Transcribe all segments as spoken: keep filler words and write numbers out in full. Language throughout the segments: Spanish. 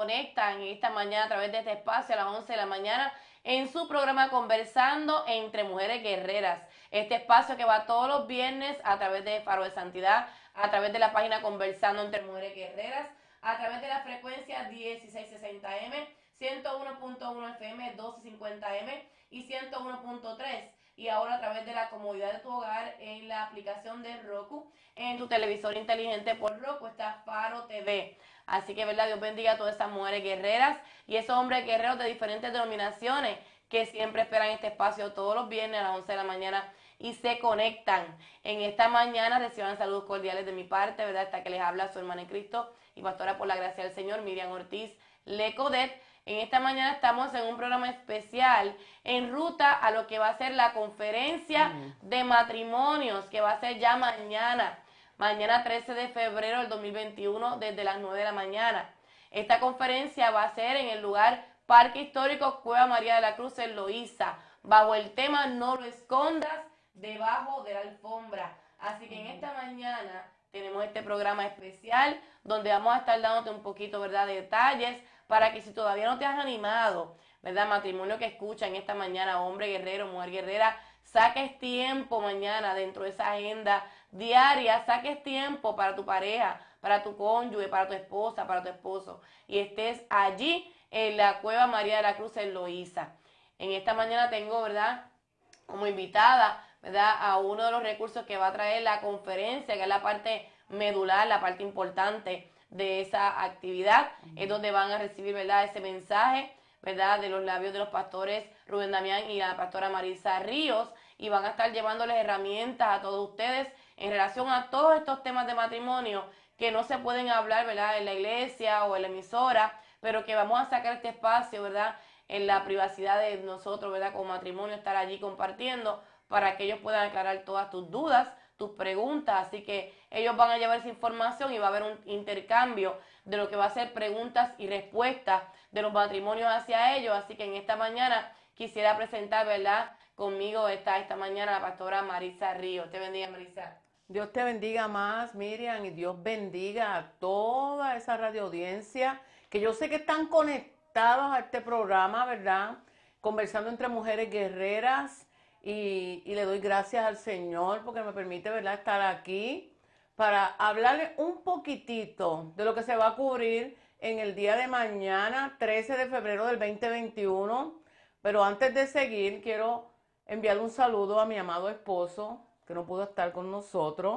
conectan esta mañana a través de este espacio a las once de la mañana en su programa Conversando entre Mujeres Guerreras. Este espacio que va todos los viernes a través de Faro de Santidad, a través de la página Conversando entre Mujeres Guerreras, a través de la frecuencia dieciséis sesenta eme, ciento uno punto uno efe eme, doce cincuenta eme y ciento uno punto tres. Y ahora a través de la comodidad de tu hogar en la aplicación de Roku, en tu televisor inteligente por Roku está Faro T V. Así que, ¿verdad? Dios bendiga a todas esas mujeres guerreras y esos hombres guerreros de diferentes denominaciones que siempre esperan este espacio todos los viernes a las once de la mañana y se conectan. En esta mañana reciban saludos cordiales de mi parte, ¿verdad? Esta que les habla su hermana en Cristo y pastora por la gracia del Señor, Miriam Ortiz Lecodet. En esta mañana estamos en un programa especial en ruta a lo que va a ser la conferencia mm. de matrimonios, que va a ser ya mañana, mañana trece de febrero del dos mil veintiuno, desde las nueve de la mañana. Esta conferencia va a ser en el lugar Parque Histórico Cueva María de la Cruz en Loíza, bajo el tema No lo escondas debajo de la alfombra. Así que en esta mañana tenemos este programa especial donde vamos a estar dándote un poquito, ¿verdad?, de detalles para que si todavía no te has animado, ¿verdad?, matrimonio que escucha en esta mañana, hombre guerrero, mujer guerrera, saques tiempo mañana dentro de esa agenda diaria, saques tiempo para tu pareja, para tu cónyuge, para tu esposa, para tu esposo, y estés allí en la Cueva María de la Cruz en Loíza. En esta mañana tengo, ¿verdad?, como invitada, ¿verdad?, a uno de los recursos que va a traer la conferencia, que es la parte medular, la parte importante de esa actividad, uh-huh. es donde van a recibir, ¿verdad?, ese mensaje, ¿verdad?, de los labios de los pastores Rubén Damián y la pastora Marisa Ríos, y van a estar llevándoles herramientas a todos ustedes en relación a todos estos temas de matrimonio que no se pueden hablar, ¿verdad?, en la iglesia o en la emisora, pero que vamos a sacar este espacio, ¿verdad?, en la privacidad de nosotros, ¿verdad?, como matrimonio, estar allí compartiendo para que ellos puedan aclarar todas tus dudas, tus preguntas. Así que ellos van a llevar esa información y va a haber un intercambio de lo que va a ser preguntas y respuestas de los matrimonios hacia ellos. Así que en esta mañana quisiera presentar, ¿verdad?, conmigo está esta mañana la pastora Marisa Ríos. Te bendiga, Marisa. Dios te bendiga más, Miriam, y Dios bendiga a toda esa radio audiencia que yo sé que están conectados a este programa, ¿verdad?, Conversando entre Mujeres Guerreras. Y, y le doy gracias al Señor porque me permite, ¿verdad?, estar aquí para hablarles un poquitito de lo que se va a cubrir en el día de mañana, trece de febrero del veinte veintiuno. Pero antes de seguir, quiero enviarle un saludo a mi amado esposo, que no pudo estar con nosotros.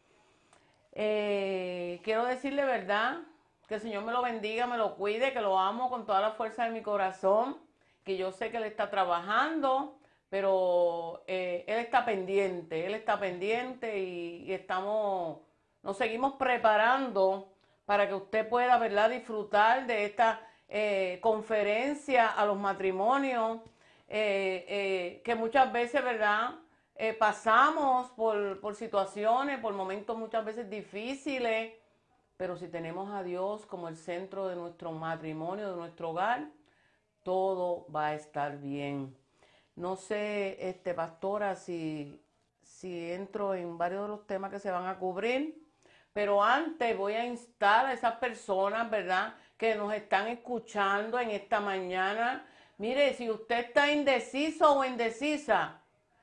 Eh, quiero decirle, ¿verdad?, que el Señor me lo bendiga, me lo cuide, que lo amo con toda la fuerza de mi corazón, que yo sé que Él está trabajando, pero eh, Él está pendiente, Él está pendiente y, y estamos, nos seguimos preparando para que usted pueda, ¿verdad?, disfrutar de esta eh, conferencia a los matrimonios, eh, eh, que muchas veces, ¿verdad?, eh, pasamos por, por situaciones, por momentos muchas veces difíciles, pero si tenemos a Dios como el centro de nuestro matrimonio, de nuestro hogar, todo va a estar bien. No sé, este, pastora, si, si entro en varios de los temas que se van a cubrir, pero antes voy a instar a esas personas, ¿verdad?, que nos están escuchando en esta mañana. Mire, si usted está indeciso o indecisa,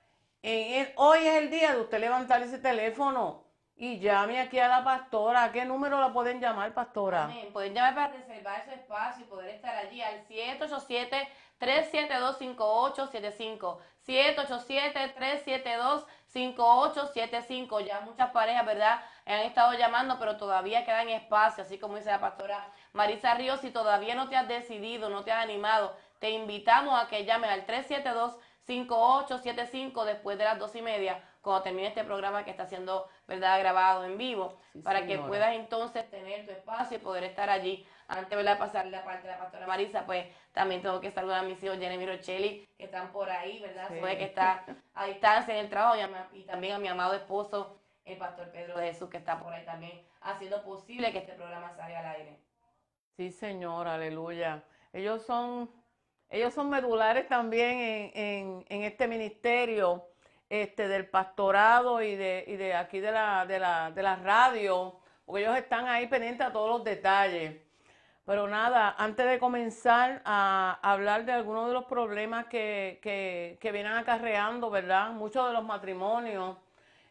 en el, hoy es el día de usted levantar ese teléfono y llame aquí a la pastora. ¿A qué número la pueden llamar, pastora? Amén. Pueden llamar para reservar su espacio y poder estar allí al siete ocho siete, tres siete dos, cinco ocho siete cinco. siete ocho siete, tres siete dos, cinco ocho siete cinco. Ya muchas parejas, ¿verdad?, han estado llamando, pero todavía quedan espacio, así como dice la pastora Marisa Ríos. Si todavía no te has decidido, no te has animado, te invitamos a que llames al tres siete dos, cinco ocho siete cinco después de las dos y media, cuando termine este programa que está siendo, ¿verdad?, grabado en vivo, sí, para señora, que puedas entonces tener tu espacio y poder estar allí. Antes, ¿verdad?, de pasar la parte de la pastora Marisa, pues también tengo que saludar a mis hijos Jenny y Rochelli, que están por ahí, ¿verdad? Sí. Zoe, que está a distancia en el trabajo, y, a, y también a mi amado esposo, el pastor Pedro de Jesús, que está por ahí también haciendo posible que este programa salga al aire. Sí, señor, aleluya. Ellos son, ellos son medulares también en, en, en este ministerio este, del pastorado y de, y de aquí de la, de, la, de la radio, porque ellos están ahí pendientes a todos los detalles. Pero nada, antes de comenzar a hablar de algunos de los problemas que, que, que vienen acarreando, ¿verdad? Muchos de los matrimonios,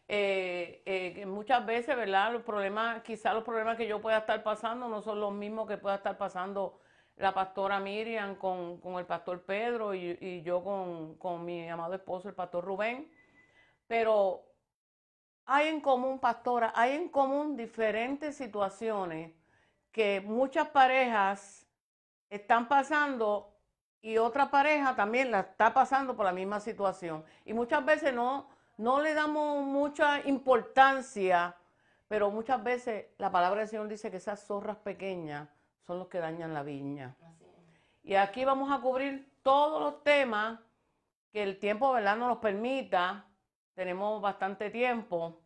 eh, eh, que muchas veces, ¿verdad? Los problemas, quizás los problemas que yo pueda estar pasando no son los mismos que pueda estar pasando la pastora Miriam con, con el pastor Pedro y, y yo con, con mi amado esposo, el pastor Rubén. Pero hay en común, pastora, hay en común diferentes situaciones que muchas parejas están pasando y otra pareja también la está pasando por la misma situación. Y muchas veces no, no le damos mucha importancia, pero muchas veces la palabra del Señor dice que esas zorras pequeñas son los que dañan la viña. Así es. Y aquí vamos a cubrir todos los temas que el tiempo, ¿verdad?, nos los permita. Tenemos bastante tiempo.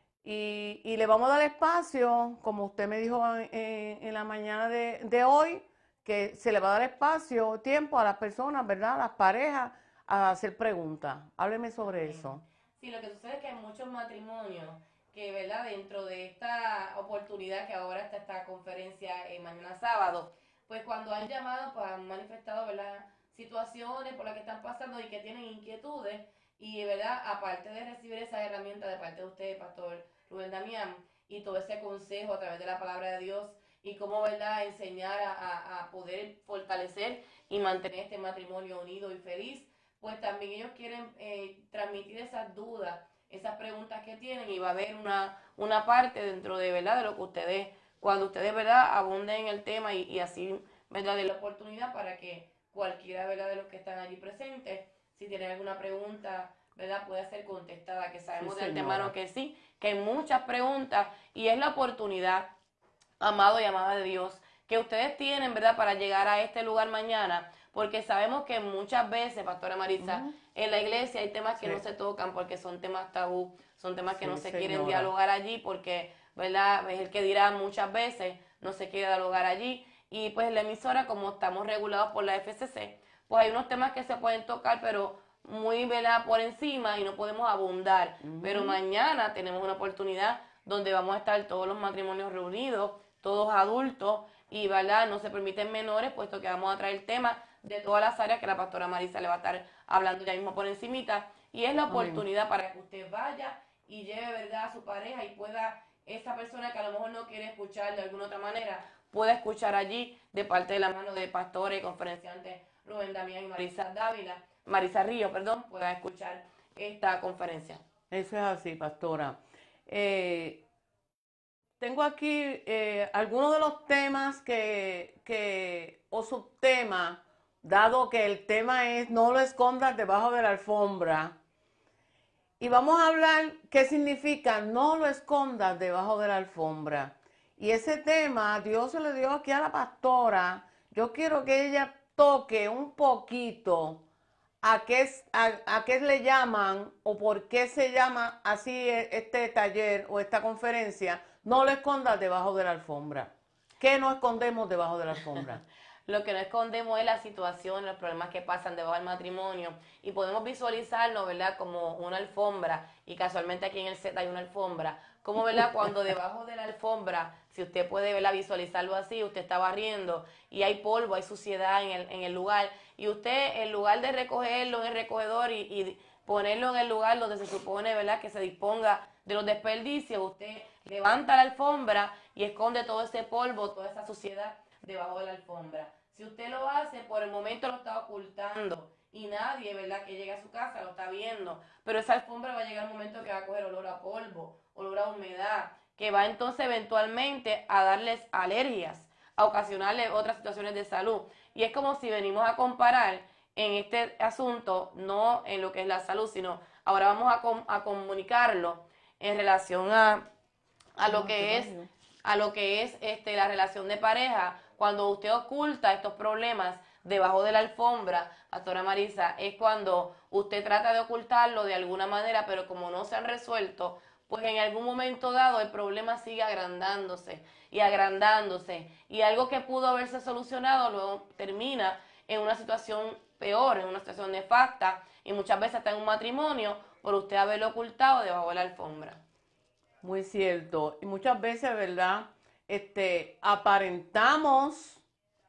Y, y le vamos a dar espacio, como usted me dijo en, en la mañana de, de hoy, que se le va a dar espacio, tiempo a las personas, ¿verdad?, a las parejas, a hacer preguntas. Hábleme sobre eso. Sí, lo que sucede es que hay muchos matrimonios que, ¿verdad?, dentro de esta oportunidad que ahora está esta conferencia eh, mañana sábado, pues cuando han llamado, pues han manifestado, ¿verdad?, situaciones por las que están pasando y que tienen inquietudes y, ¿verdad?, aparte de recibir esa herramienta de parte de usted, Pastor Rubén Damián, y todo ese consejo a través de la palabra de Dios y cómo, ¿verdad?, enseñar a, a, a poder fortalecer y mantener este matrimonio unido y feliz, pues también ellos quieren eh, transmitir esas dudas, esas preguntas que tienen y va a haber una, una parte dentro de, ¿verdad?, de lo que ustedes, cuando ustedes, ¿verdad?, abunden en el tema y, y así, ¿verdad?, de la oportunidad para que cualquiera, ¿verdad?, de los que están allí presentes, si tienen alguna pregunta, ¿verdad?, pueda ser contestada, que sabemos Sí, de antemano señora. que sí, que hay muchas preguntas y es la oportunidad, amado y amada de Dios, que ustedes tienen, ¿verdad?, para llegar a este lugar mañana, porque sabemos que muchas veces, Pastora Marisa, Ujú. en la iglesia hay temas que Sí, no se tocan porque son temas tabú, son temas que no sí, se quieren señora. dialogar allí porque, ¿verdad?, es el que dirá muchas veces, no se quiere dialogar allí. Y pues en la emisora, como estamos regulados por la F C C, pues hay unos temas que se pueden tocar, pero muy, ¿verdad?, por encima y no podemos abundar. Pero Ujú. mañana tenemos una oportunidad donde vamos a estar todos los matrimonios reunidos, todos adultos, y, ¿verdad?, no se permiten menores, puesto que vamos a traer temas de todas las áreas que la pastora Marisa le va a estar hablando ya mismo por encimita, y es la Amén. oportunidad para que usted vaya y lleve, ¿verdad?, a su pareja y pueda, esa persona que a lo mejor no quiere escuchar de alguna otra manera, pueda escuchar allí de parte de la mano de pastores y conferenciantes Rubén Damián y Marisa Dávila, Marisa Río, perdón, pueda escuchar esta conferencia. Eso es así, pastora. Eh, Tengo aquí eh, algunos de los temas que, que, o subtemas, dado que el tema es no lo escondas debajo de la alfombra. Y vamos a hablar qué significa no lo escondas debajo de la alfombra. Y ese tema Dios se lo dio aquí a la pastora. Yo quiero que ella toque un poquito a qué, es, a, a qué le llaman o por qué se llama así este taller o esta conferencia. No lo escondas debajo de la alfombra. ¿Qué no escondemos debajo de la alfombra? Lo que no escondemos es la situación, los problemas que pasan debajo del matrimonio y podemos visualizarlo, ¿verdad?, como una alfombra y casualmente aquí en el set hay una alfombra. Como, ¿verdad?, cuando debajo de la alfombra, si usted puede, ¿verdad?, visualizarlo así, usted está barriendo y hay polvo, hay suciedad en el, en el lugar y usted, en lugar de recogerlo en el recogedor y, y ponerlo en el lugar donde se supone, ¿verdad?, que se disponga de los desperdicios, usted levanta la alfombra y esconde todo ese polvo, toda esa suciedad debajo de la alfombra. Si usted lo hace, por el momento lo está ocultando y nadie, ¿verdad?, que llegue a su casa lo está viendo, pero esa alfombra va a llegar un momento que va a coger olor a polvo, olor a humedad, que va entonces eventualmente a darles alergias, a ocasionarles otras situaciones de salud. Y es como si venimos a comparar en este asunto, no en lo que es la salud, sino ahora vamos a, com a comunicarlo en relación a, a lo que es a lo que es este, la relación de pareja, cuando usted oculta estos problemas debajo de la alfombra, pastora Marisa, es cuando usted trata de ocultarlo de alguna manera, pero como no se han resuelto, pues en algún momento dado el problema sigue agrandándose y agrandándose, y algo que pudo haberse solucionado luego termina en una situación peor, en una situación nefasta, y muchas veces está en un matrimonio por usted haberlo ocultado debajo de la alfombra. Muy cierto. Y muchas veces, ¿verdad? Este, aparentamos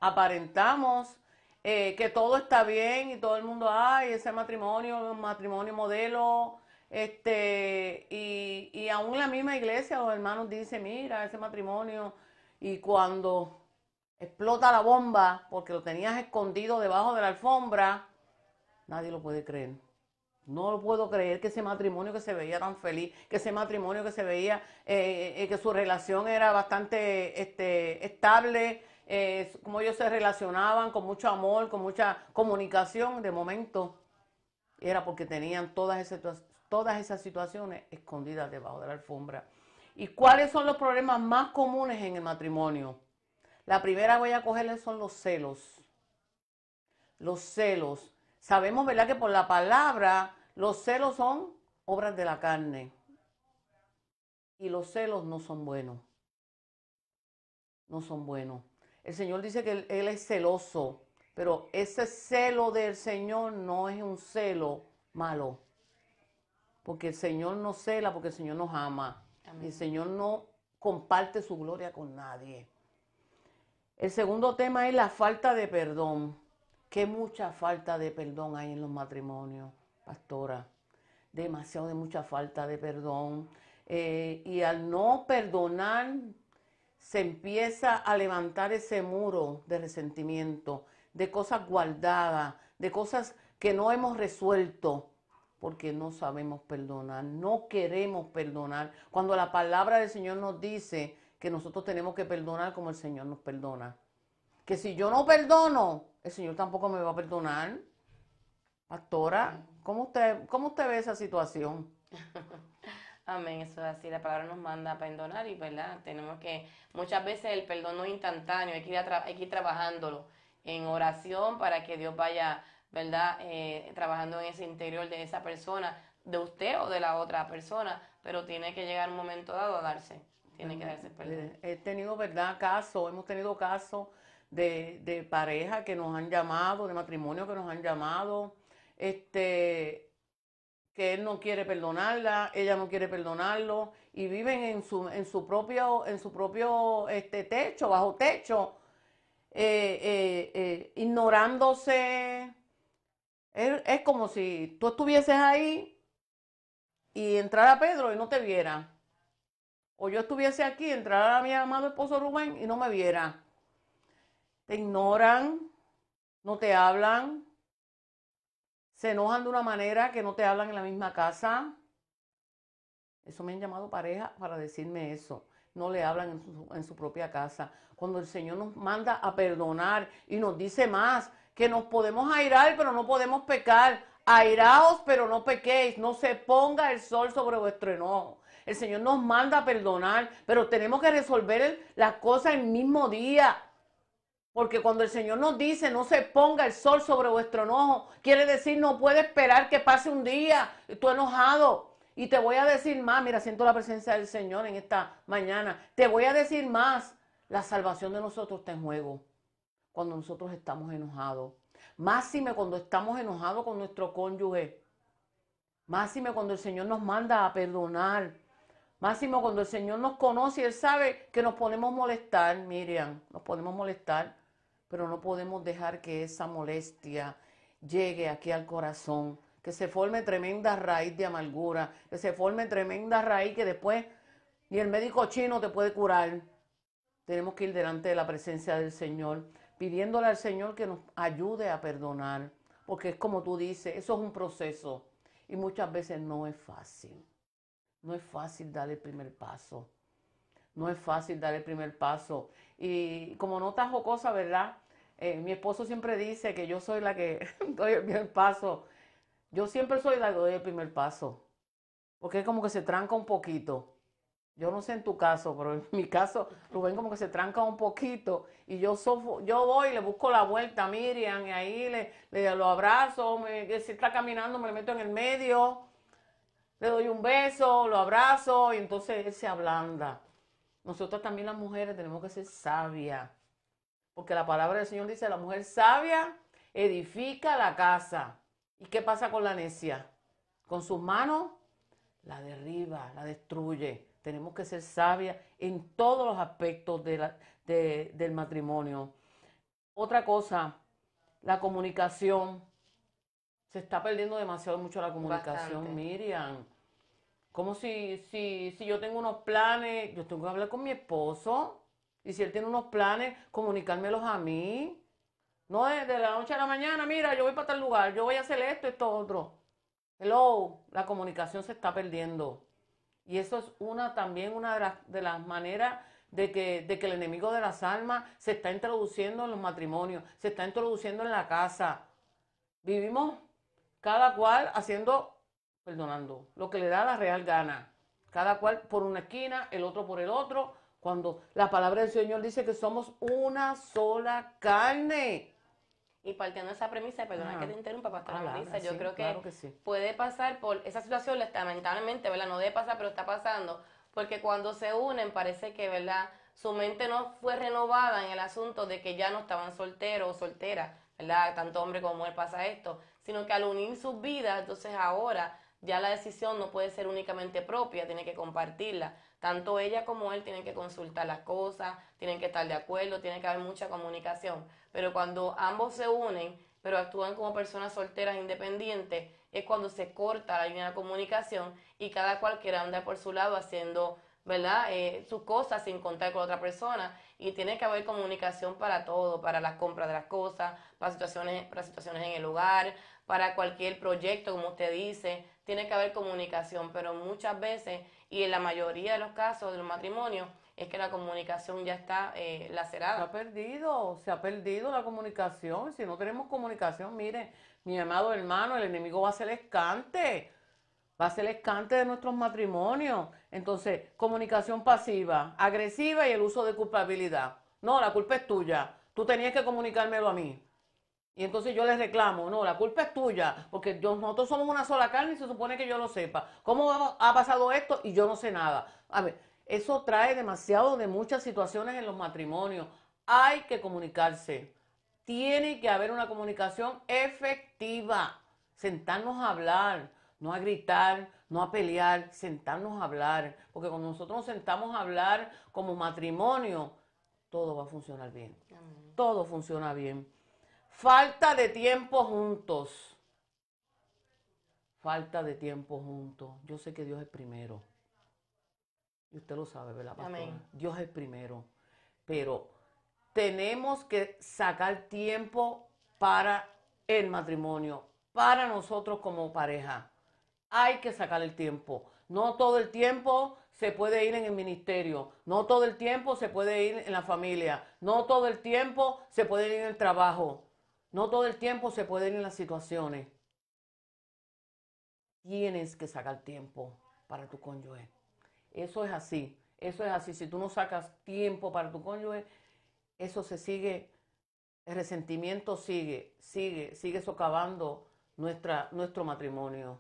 aparentamos eh, que todo está bien y todo el mundo, ay, ese matrimonio, un matrimonio modelo, este, y, y aún en la misma iglesia los hermanos dicen, mira, ese matrimonio, y cuando explota la bomba porque lo tenías escondido debajo de la alfombra, nadie lo puede creer. No lo puedo creer que ese matrimonio que se veía tan feliz, que ese matrimonio que se veía, eh, eh, que su relación era bastante este, estable, eh, como ellos se relacionaban con mucho amor, con mucha comunicación, de momento era porque tenían todas esas, todas esas situaciones escondidas debajo de la alfombra. ¿Y cuáles son los problemas más comunes en el matrimonio? La primera voy a cogerle son los celos. Los celos. Sabemos, ¿verdad?, que por la palabra los celos son obras de la carne. Y los celos no son buenos. No son buenos. El Señor dice que Él, él es celoso, pero ese celo del Señor no es un celo malo. Porque el Señor no cela, porque el Señor nos ama. Amén. El Señor no comparte su gloria con nadie. El segundo tema es la falta de perdón. Qué mucha falta de perdón hay en los matrimonios, pastora. Demasiado de mucha falta de perdón. Eh, y al no perdonar, se empieza a levantar ese muro de resentimiento, de cosas guardadas, de cosas que no hemos resuelto, porque no sabemos perdonar, no queremos perdonar. Cuando la palabra del Señor nos dice que nosotros tenemos que perdonar como el Señor nos perdona. Que si yo no perdono, el Señor tampoco me va a perdonar. Pastora, ¿cómo usted, cómo usted ve esa situación? Amén, eso es así, la palabra nos manda a perdonar y, ¿verdad? Tenemos que, muchas veces el perdón no es instantáneo, hay que ir, a hay que ir trabajándolo en oración para que Dios vaya, ¿verdad? Eh, trabajando en ese interior de esa persona, de usted o de la otra persona, pero tiene que llegar un momento dado a darse, tiene que darse el perdón. He tenido, ¿verdad?, casos, hemos tenido casos de, de pareja que nos han llamado, de matrimonio que nos han llamado, este, que él no quiere perdonarla, ella no quiere perdonarlo, y viven en su, en su propio, en su propio este, techo, bajo techo, eh, eh, eh, ignorándose. Es, es como si tú estuvieses ahí y entrara Pedro y no te viera. O yo estuviese aquí, entrara mi amado esposo Rubén y no me viera. Te ignoran, no te hablan, se enojan de una manera que no te hablan en la misma casa. Eso me han llamado pareja para decirme eso. No le hablan en su, en su propia casa. Cuando el Señor nos manda a perdonar y nos dice más, que nos podemos airar, pero no podemos pecar. Airaos, pero no pequéis. No se ponga el sol sobre vuestro enojo. El Señor nos manda a perdonar, pero tenemos que resolver las cosas el mismo día. Porque cuando el Señor nos dice no se ponga el sol sobre vuestro enojo, quiere decir no puede esperar que pase un día y tú enojado. Y te voy a decir más, mira, siento la presencia del Señor en esta mañana. Te voy a decir más, la salvación de nosotros está en juego cuando nosotros estamos enojados. Máxime cuando estamos enojados con nuestro cónyuge. Máxime cuando el Señor nos manda a perdonar. Máximo cuando el Señor nos conoce y Él sabe que nos podemos molestar, Miriam, nos podemos molestar, pero no podemos dejar que esa molestia llegue aquí al corazón, que se forme tremenda raíz de amargura, que se forme tremenda raíz que después ni el médico chino te puede curar. Tenemos que ir delante de la presencia del Señor, pidiéndole al Señor que nos ayude a perdonar, porque es como tú dices, eso es un proceso y muchas veces no es fácil. No es fácil dar el primer paso. No es fácil dar el primer paso. Y como nota jocosa, ¿verdad? Eh, mi esposo siempre dice que yo soy la que doy el primer paso. Yo siempre soy la que doy el primer paso. Porque es como que se tranca un poquito. Yo no sé en tu caso, pero en mi caso, Rubén como que se tranca un poquito. Y yo, sofo, yo voy, le busco la vuelta a Miriam y ahí le, le lo abrazo. Me, si está caminando, me le meto en el medio. Le doy un beso, lo abrazo y entonces él se ablanda. Nosotros también las mujeres tenemos que ser sabias. Porque la palabra del Señor dice, la mujer sabia edifica la casa. ¿Y qué pasa con la necia? Con sus manos la derriba, la destruye. Tenemos que ser sabias en todos los aspectos de la, de, del matrimonio. Otra cosa, la comunicación. Se está perdiendo demasiado mucho la comunicación, Bastante. Miriam. Como si, si, si yo tengo unos planes, yo tengo que hablar con mi esposo. Y si él tiene unos planes, comunicármelos a mí. No de, de la noche a la mañana, mira, yo voy para tal lugar, yo voy a hacer esto, esto, otro. Hello, la comunicación se está perdiendo. Y eso es una también una de las, de las maneras de que, de que el enemigo de las almas se está introduciendo en los matrimonios, se está introduciendo en la casa. Vivimos cada cual haciendo, perdonando, lo que le da la real gana. Cada cual por una esquina, el otro por el otro, cuando la palabra del Señor dice que somos una sola carne. Y partiendo de esa premisa, perdona Ajá. que te interrumpa, pastora Palabra, Marisa, yo sí, creo que, claro que sí. puede pasar por esa situación, lamentablemente, ¿verdad? No debe pasar, pero está pasando, porque cuando se unen parece que, ¿verdad? Su mente no fue renovada en el asunto de que ya no estaban solteros o solteras, ¿verdad? Tanto hombre como mujer pasa esto, sino que al unir sus vidas, entonces ahora ya la decisión no puede ser únicamente propia, tiene que compartirla. Tanto ella como él tienen que consultar las cosas, tienen que estar de acuerdo, tiene que haber mucha comunicación. Pero cuando ambos se unen, pero actúan como personas solteras independientes, es cuando se corta la línea de comunicación y cada cual quiere andar por su lado haciendo, ¿verdad? Eh, sus cosas sin contar con otra persona. Y tiene que haber comunicación para todo, para las compras de las cosas, para situaciones, para situaciones en el hogar, para cualquier proyecto, como usted dice. Tiene que haber comunicación, pero muchas veces, y en la mayoría de los casos de los matrimonios, es que la comunicación ya está eh, lacerada. Se ha perdido, se ha perdido la comunicación. Si no tenemos comunicación, mire, mi amado hermano, el enemigo va a ser escante. Va a ser escante de nuestros matrimonios. Entonces, comunicación pasiva, agresiva y el uso de culpabilidad. No, la culpa es tuya. Tú tenías que comunicármelo a mí. Y entonces yo les reclamo, no, la culpa es tuya, porque yo, nosotros somos una sola carne y se supone que yo lo sepa. ¿Cómo ha pasado esto y yo no sé nada? A ver, eso trae demasiado de muchas situaciones en los matrimonios. Hay que comunicarse. Tiene que haber una comunicación efectiva. Sentarnos a hablar, no a gritar, no a pelear, sentarnos a hablar. Porque cuando nosotros nos sentamos a hablar como matrimonio, todo va a funcionar bien. Amén. Todo funciona bien. Falta de tiempo juntos. Falta de tiempo juntos. Yo sé que Dios es primero. Y usted lo sabe, ¿verdad, pastora? Amén. Dios es primero. Pero tenemos que sacar tiempo para el matrimonio, para nosotros como pareja. Hay que sacar el tiempo. No todo el tiempo se puede ir en el ministerio. No todo el tiempo se puede ir en la familia. No todo el tiempo se puede ir en el trabajo. No todo el tiempo se puede ir en las situaciones. Tienes que sacar tiempo para tu cónyuge. Eso es así. Eso es así. Si tú no sacas tiempo para tu cónyuge, eso se sigue, el resentimiento sigue, sigue, sigue socavando nuestra, nuestro matrimonio.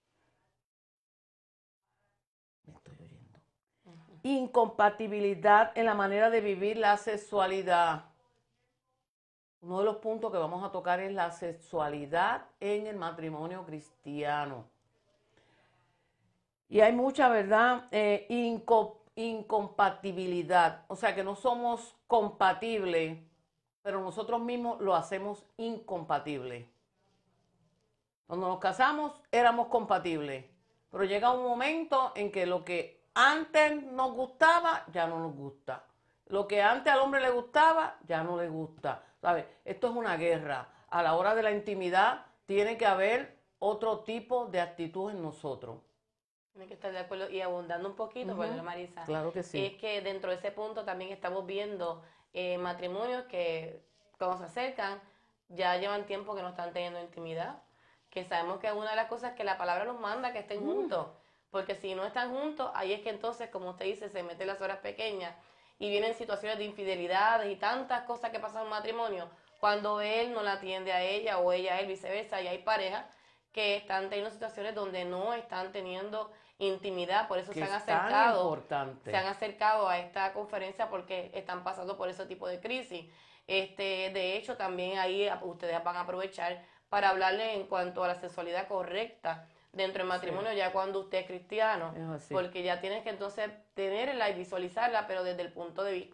Me estoy oyendo. Uh-huh. Incompatibilidad en la manera de vivir la sexualidad. Uno de los puntos que vamos a tocar es la sexualidad en el matrimonio cristiano. Y hay mucha, ¿verdad? Eh, inco incompatibilidad. O sea, que no somos compatibles, pero nosotros mismos lo hacemos incompatible. Cuando nos casamos éramos compatibles, pero llega un momento en que lo que antes nos gustaba ya no nos gusta. Lo que antes al hombre le gustaba ya no le gusta. ¿Sabes? Esto es una guerra. A la hora de la intimidad tiene que haber otro tipo de actitud en nosotros. Tiene que estar de acuerdo y abundando un poquito, uh-huh. Bueno, Marisa. Claro que sí. Es que dentro de ese punto también estamos viendo eh, matrimonios que cuando se acercan ya llevan tiempo que no están teniendo intimidad. Que sabemos que es una de las cosas que la palabra nos manda, que estén uh-huh. juntos. Porque si no están juntos, ahí es que entonces, como usted dice, se meten las horas pequeñas y vienen situaciones de infidelidades y tantas cosas que pasan en un matrimonio cuando él no la atiende a ella o ella a él, viceversa. Y hay parejas que están teniendo situaciones donde no están teniendo intimidad, por eso que se han es tan acercado, importante. se han acercado a esta conferencia porque están pasando por ese tipo de crisis. Este, de hecho, también ahí ustedes van a aprovechar para hablarle en cuanto a la sexualidad correcta dentro del matrimonio, sí. Ya cuando usted es cristiano, es porque ya tienes que entonces tenerla y visualizarla, pero desde el punto de vista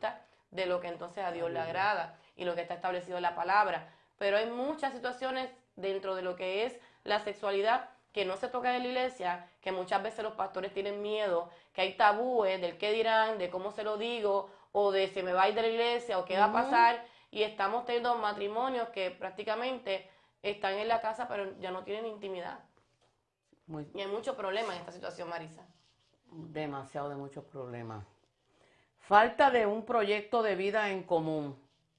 de lo que entonces a Dios le agrada y lo que está establecido en la palabra. Pero hay muchas situaciones dentro de lo que es la sexualidad que no se tocan en la iglesia, que muchas veces los pastores tienen miedo, que hay tabúes del qué dirán, de cómo se lo digo, o de si me va a ir de la iglesia, o qué uh-huh. va a pasar, y estamos teniendo matrimonios que prácticamente están en la casa, pero ya no tienen intimidad. Muy... Y hay muchos problemas en esta situación, Marisa. Demasiado de muchos problemas. Falta de un proyecto de vida en común.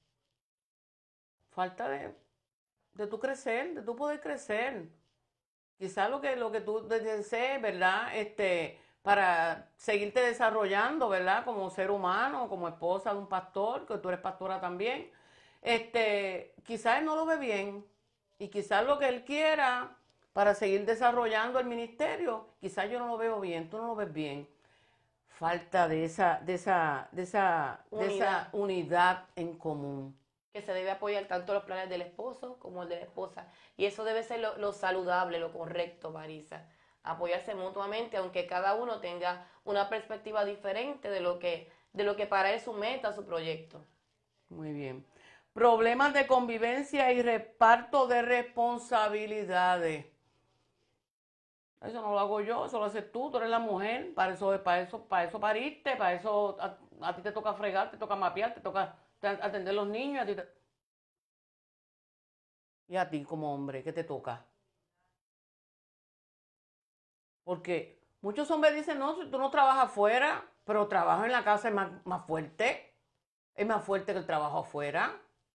Falta de, de tu crecer, de tu poder crecer. Quizás lo que, lo que tú desees, ¿verdad? Este, para seguirte desarrollando, ¿verdad? Como ser humano, como esposa de un pastor, que tú eres pastora también. Este, quizás él no lo ve bien. Y quizás lo que él quiera para seguir desarrollando el ministerio, quizás yo no lo veo bien, tú no lo ves bien. Falta de esa, de esa, de esa, unidad. de esa unidad en común. Que se debe apoyar tanto los planes del esposo como el de la esposa. Y eso debe ser lo, lo saludable, lo correcto, Marisa. Apoyarse mutuamente, aunque cada uno tenga una perspectiva diferente de lo que, de lo que para él es su meta, su proyecto. Muy bien. Problemas de convivencia y reparto de responsabilidades. Eso no lo hago yo, eso lo haces tú, tú eres la mujer, para eso, para eso, para eso pariste, para eso a, a ti te toca fregar, te toca mapear, te toca atender a los niños, a ti te... y a ti como hombre, ¿qué te toca? Porque muchos hombres dicen, no, si tú no trabajas afuera, pero trabajo en la casa es más, más fuerte, es más fuerte que el trabajo afuera.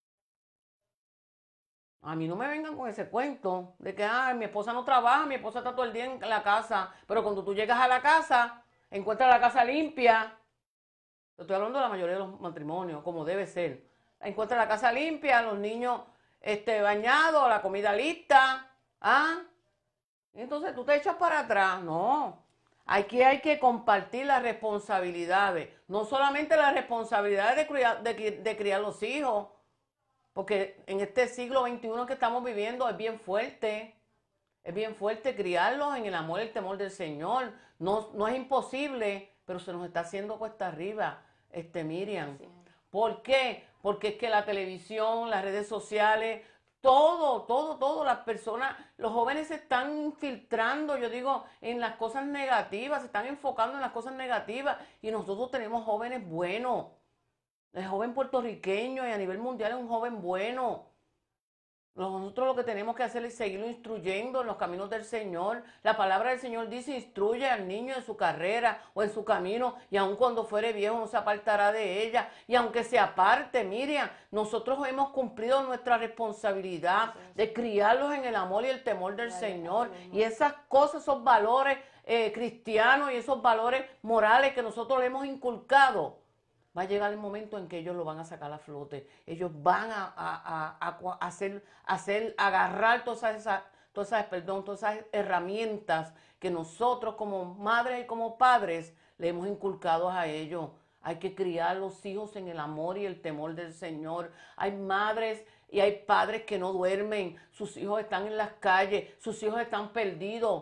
A mí no me vengan con ese cuento de que, ay, mi esposa no trabaja, mi esposa está todo el día en la casa, pero cuando tú llegas a la casa, encuentras la casa limpia. Estoy hablando de la mayoría de los matrimonios, como debe ser. Encuentras la casa limpia, los niños este, bañados, la comida lista. ¿Ah? Entonces tú te echas para atrás. No. Aquí hay que compartir las responsabilidades. No solamente las responsabilidades de criar, de, de criar los hijos. Porque en este siglo veintiuno que estamos viviendo es bien fuerte. Es bien fuerte criarlos en el amor y el temor del Señor. No, no es imposible, pero se nos está haciendo cuesta arriba, este, Miriam. Sí. ¿Por qué? Porque es que la televisión, las redes sociales, todo, todo, todo, las personas, los jóvenes se están infiltrando, yo digo, en las cosas negativas, se están enfocando en las cosas negativas y nosotros tenemos jóvenes buenos. El joven puertorriqueño y a nivel mundial es un joven bueno. Nosotros lo que tenemos que hacer es seguirlo instruyendo en los caminos del Señor. La palabra del Señor dice, instruye al niño en su carrera o en su camino, y aun cuando fuere viejo no se apartará de ella. Y aunque se aparte, Miriam, nosotros hemos cumplido nuestra responsabilidad de criarlos en el amor y el temor del Señor. Y esas cosas, esos valores eh, cristianos y esos valores morales que nosotros le hemos inculcado, va a llegar el momento en que ellos lo van a sacar a flote. Ellos van a, a, a, a hacer, hacer, agarrar todas esas, todas esas, perdón, todas esas herramientas que nosotros como madres y como padres le hemos inculcado a ellos. Hay que criar los hijos en el amor y el temor del Señor. Hay madres y hay padres que no duermen. Sus hijos están en las calles. Sus hijos están perdidos.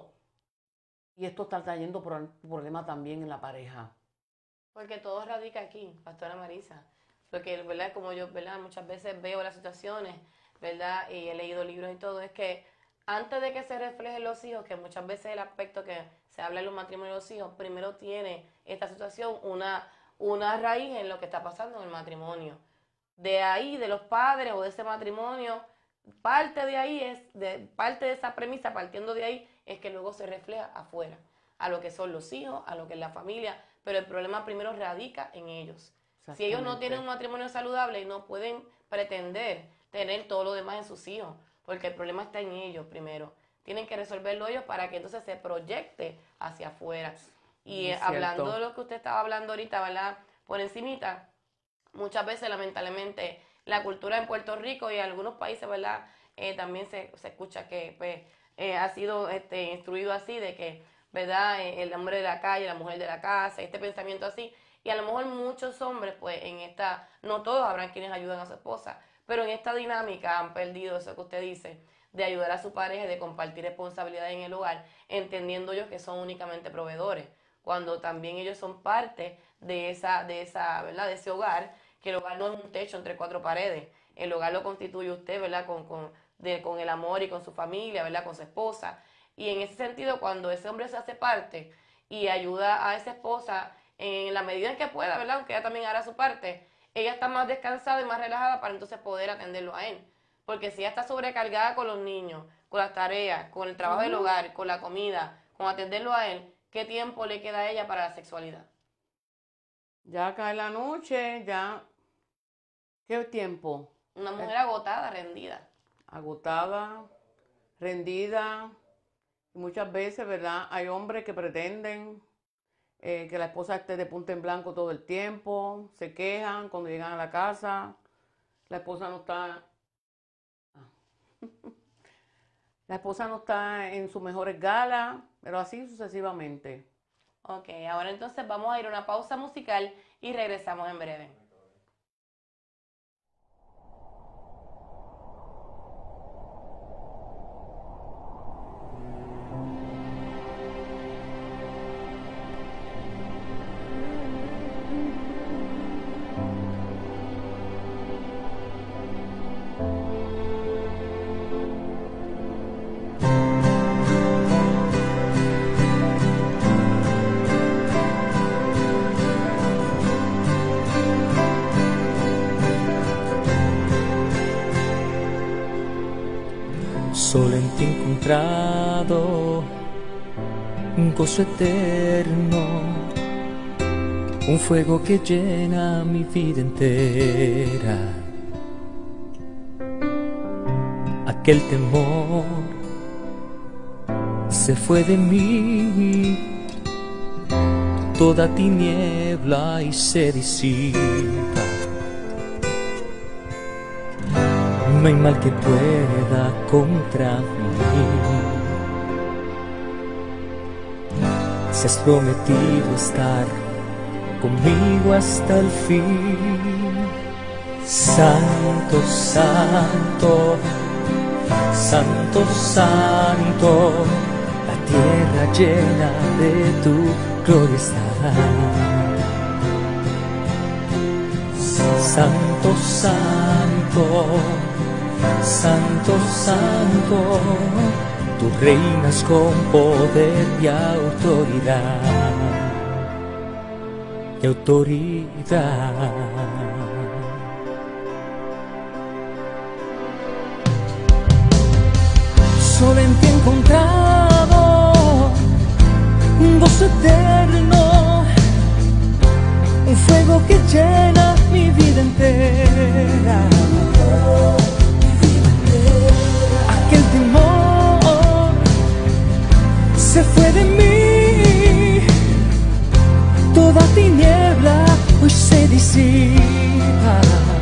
Y esto está trayendo problemas también en la pareja. Porque todo radica aquí, Pastora Marisa. Porque, ¿verdad? Como yo, ¿verdad? Muchas veces veo las situaciones, ¿verdad? Y he leído libros y todo, es que antes de que se reflejen los hijos, que muchas veces el aspecto que se habla en los matrimonios de los hijos, primero tiene esta situación una, una raíz en lo que está pasando en el matrimonio. De ahí, de los padres o de ese matrimonio, parte de ahí es, de, parte de esa premisa, partiendo de ahí, es que luego se refleja afuera, a lo que son los hijos, a lo que es la familia, pero el problema primero radica en ellos. Si ellos no tienen un matrimonio saludable, no pueden pretender tener todo lo demás en sus hijos, porque el problema está en ellos primero. Tienen que resolverlo ellos para que entonces se proyecte hacia afuera. Y eh, hablando de lo que usted estaba hablando ahorita, ¿verdad? Por encimita, muchas veces lamentablemente la cultura en Puerto Rico y en algunos países, ¿verdad? Eh, también se, se escucha que pues, eh, ha sido este, instruido así de que, ¿verdad? El hombre de la calle, la mujer de la casa, este pensamiento así. Y a lo mejor muchos hombres, pues en esta, no todos habrán quienes ayudan a su esposa, pero en esta dinámica han perdido eso que usted dice, de ayudar a su pareja, de compartir responsabilidades en el hogar, entendiendo ellos que son únicamente proveedores, cuando también ellos son parte de esa, de esa, ¿verdad? De ese hogar, que el hogar no es un techo entre cuatro paredes, el hogar lo constituye usted, ¿verdad? Con, con, de, con el amor y con su familia, ¿verdad? Con su esposa. Y en ese sentido, cuando ese hombre se hace parte y ayuda a esa esposa en la medida en que pueda, ¿verdad? Aunque ella también hará su parte, ella está más descansada y más relajada para entonces poder atenderlo a él. Porque si ella está sobrecargada con los niños, con las tareas, con el trabajo uh-huh. del hogar, con la comida, con atenderlo a él, ¿qué tiempo le queda a ella para la sexualidad? Ya cae la noche, ya... ¿Qué tiempo? Una mujer agotada, rendida. Agotada, rendida. Y muchas veces, ¿verdad? Hay hombres que pretenden eh, que la esposa esté de punta en blanco todo el tiempo. Se quejan cuando llegan a la casa. La esposa no está... La esposa no está en sus mejores galas, pero así sucesivamente. Ok, ahora entonces vamos a ir a una pausa musical y regresamos en breve. Solo en ti he encontrado un gozo eterno, un fuego que llena mi vida entera. Aquel temor se fue de mí, toda tiniebla y se disipa. No hay mal que pueda contra mí. Si has prometido estar conmigo hasta el fin. Santo, santo, santo, santo, la tierra llena de tu gloria está. Santo, santo, santo, santo, tú reinas con poder y autoridad, y autoridad. Solo en ti he encontrado un gozo eterno, un fuego que llena mi vida entera. Aquel temor se fue de mí, toda tiniebla hoy se disipa.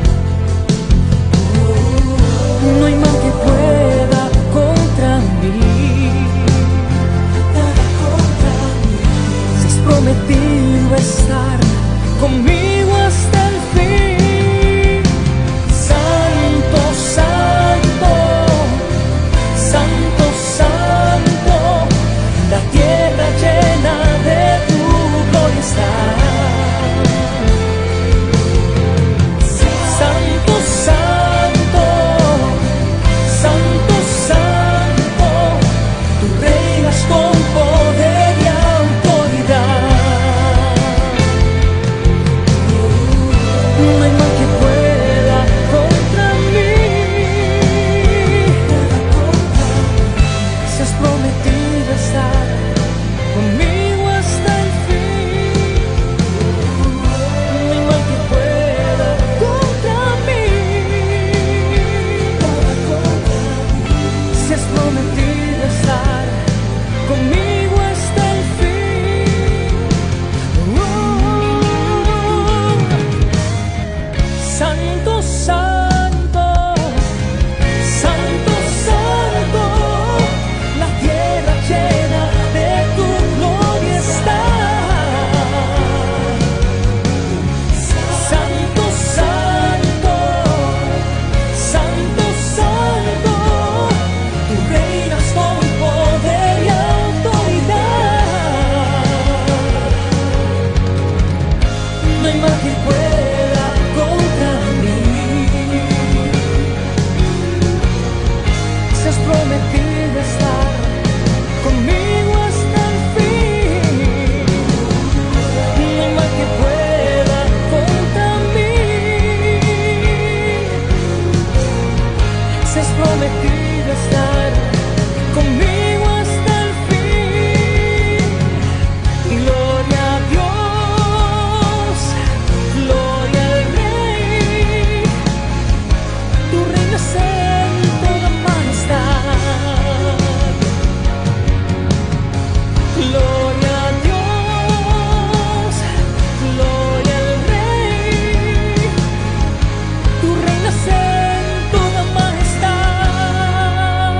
No hay mal que pueda contra mí. Si has prometido estar conmigo hasta el fin. Santo, santo, santo, santo, la tierra llena de tu gloria está. Santo, santo, santo, santo, tú reinas con poder y autoridad. No hay mal que pueda contra mí. Si has prometido estar conmigo hasta el fin. No hay mal que pueda contra mí. Si has prometido estar conmigo hasta el fin. Santo, santo, santo, santo, la tierra llena de tu gloria está. Santo, santo, santo, santo, tú reinas con poder y autoridad. No hay mal que pueda contra prometido estar conmigo hasta el fin. Gloria a Dios, gloria al Rey, tú reinas en toda majestad. Gloria a Dios, gloria al Rey, tú reinas en toda majestad.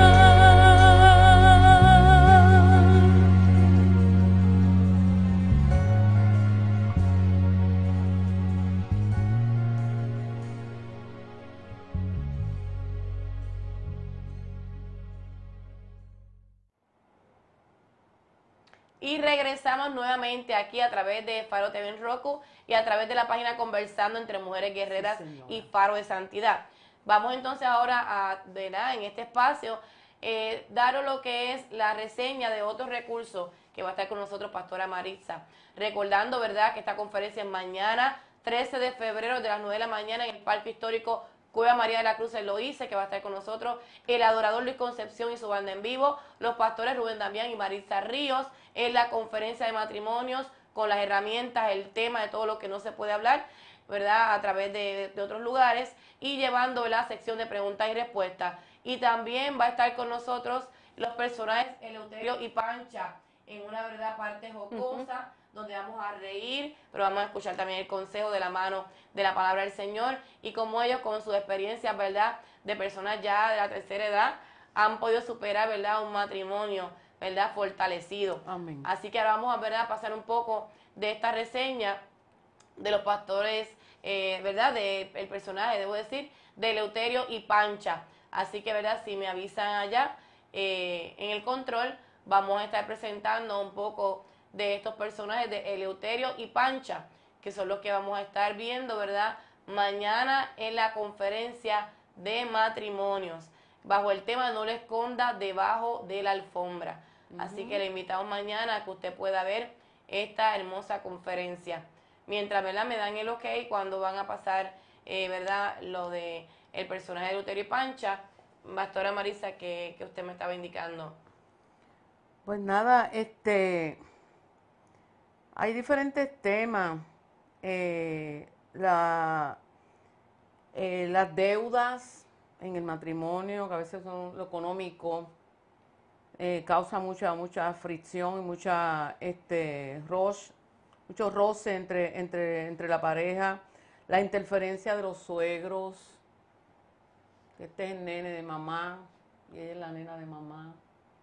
Y regresamos nuevamente aquí a través de Faro T V en Roku y a través de la página Conversando entre Mujeres Guerreras Sí, y Faro de Santidad. Vamos entonces ahora a, ¿verdad?, en este espacio, eh, daros lo que es la reseña de otros recursos que va a estar con nosotros Pastora Maritza. Recordando, ¿verdad?, que esta conferencia es mañana, trece de febrero, de las nueve de la mañana, en el Parque Histórico Cueva María de la Cruz en Loíza, que va a estar con nosotros el adorador Luis Concepción y su banda en vivo, los pastores Rubén Damián y Maritza Ríos, en la conferencia de matrimonios, con las herramientas, el tema de todo lo que no se puede hablar, ¿verdad?, a través de, de otros lugares, y llevando la sección de preguntas y respuestas. Y también va a estar con nosotros los personajes Eleuterio y Pancha, en una verdad parte jocosa, uh-huh, donde vamos a reír, pero vamos a escuchar también el consejo de la mano de la palabra del Señor, y cómo ellos con sus experiencias, ¿verdad?, de personas ya de la tercera edad, han podido superar, ¿verdad?, un matrimonio, ¿verdad?, fortalecido. Amén. Así que ahora vamos a, ¿verdad?, pasar un poco de esta reseña de los pastores, eh, ¿verdad?, del de, personaje, debo decir, de Eleuterio y Pancha. Así que, ¿verdad?, si me avisan allá eh, en el control, vamos a estar presentando un poco de estos personajes de Eleuterio y Pancha, que son los que vamos a estar viendo, ¿verdad?, mañana en la conferencia de matrimonios, bajo el tema No le esconda debajo de la alfombra. Uh-huh. Así que le invitamos mañana a que usted pueda ver esta hermosa conferencia. Mientras, ¿verdad?, me dan el ok cuando van a pasar, eh, ¿verdad?, lo de el personaje de Eleuterio y Pancha. Pastora Marisa, que, que usted me estaba indicando. Pues nada, este, hay diferentes temas. Eh, la, eh, las deudas en el matrimonio, que a veces son lo económico, eh, causa mucha mucha fricción y mucha este roce, mucho roce entre, entre, entre la pareja, la interferencia de los suegros, que este es el nene de mamá y ella es la nena de mamá.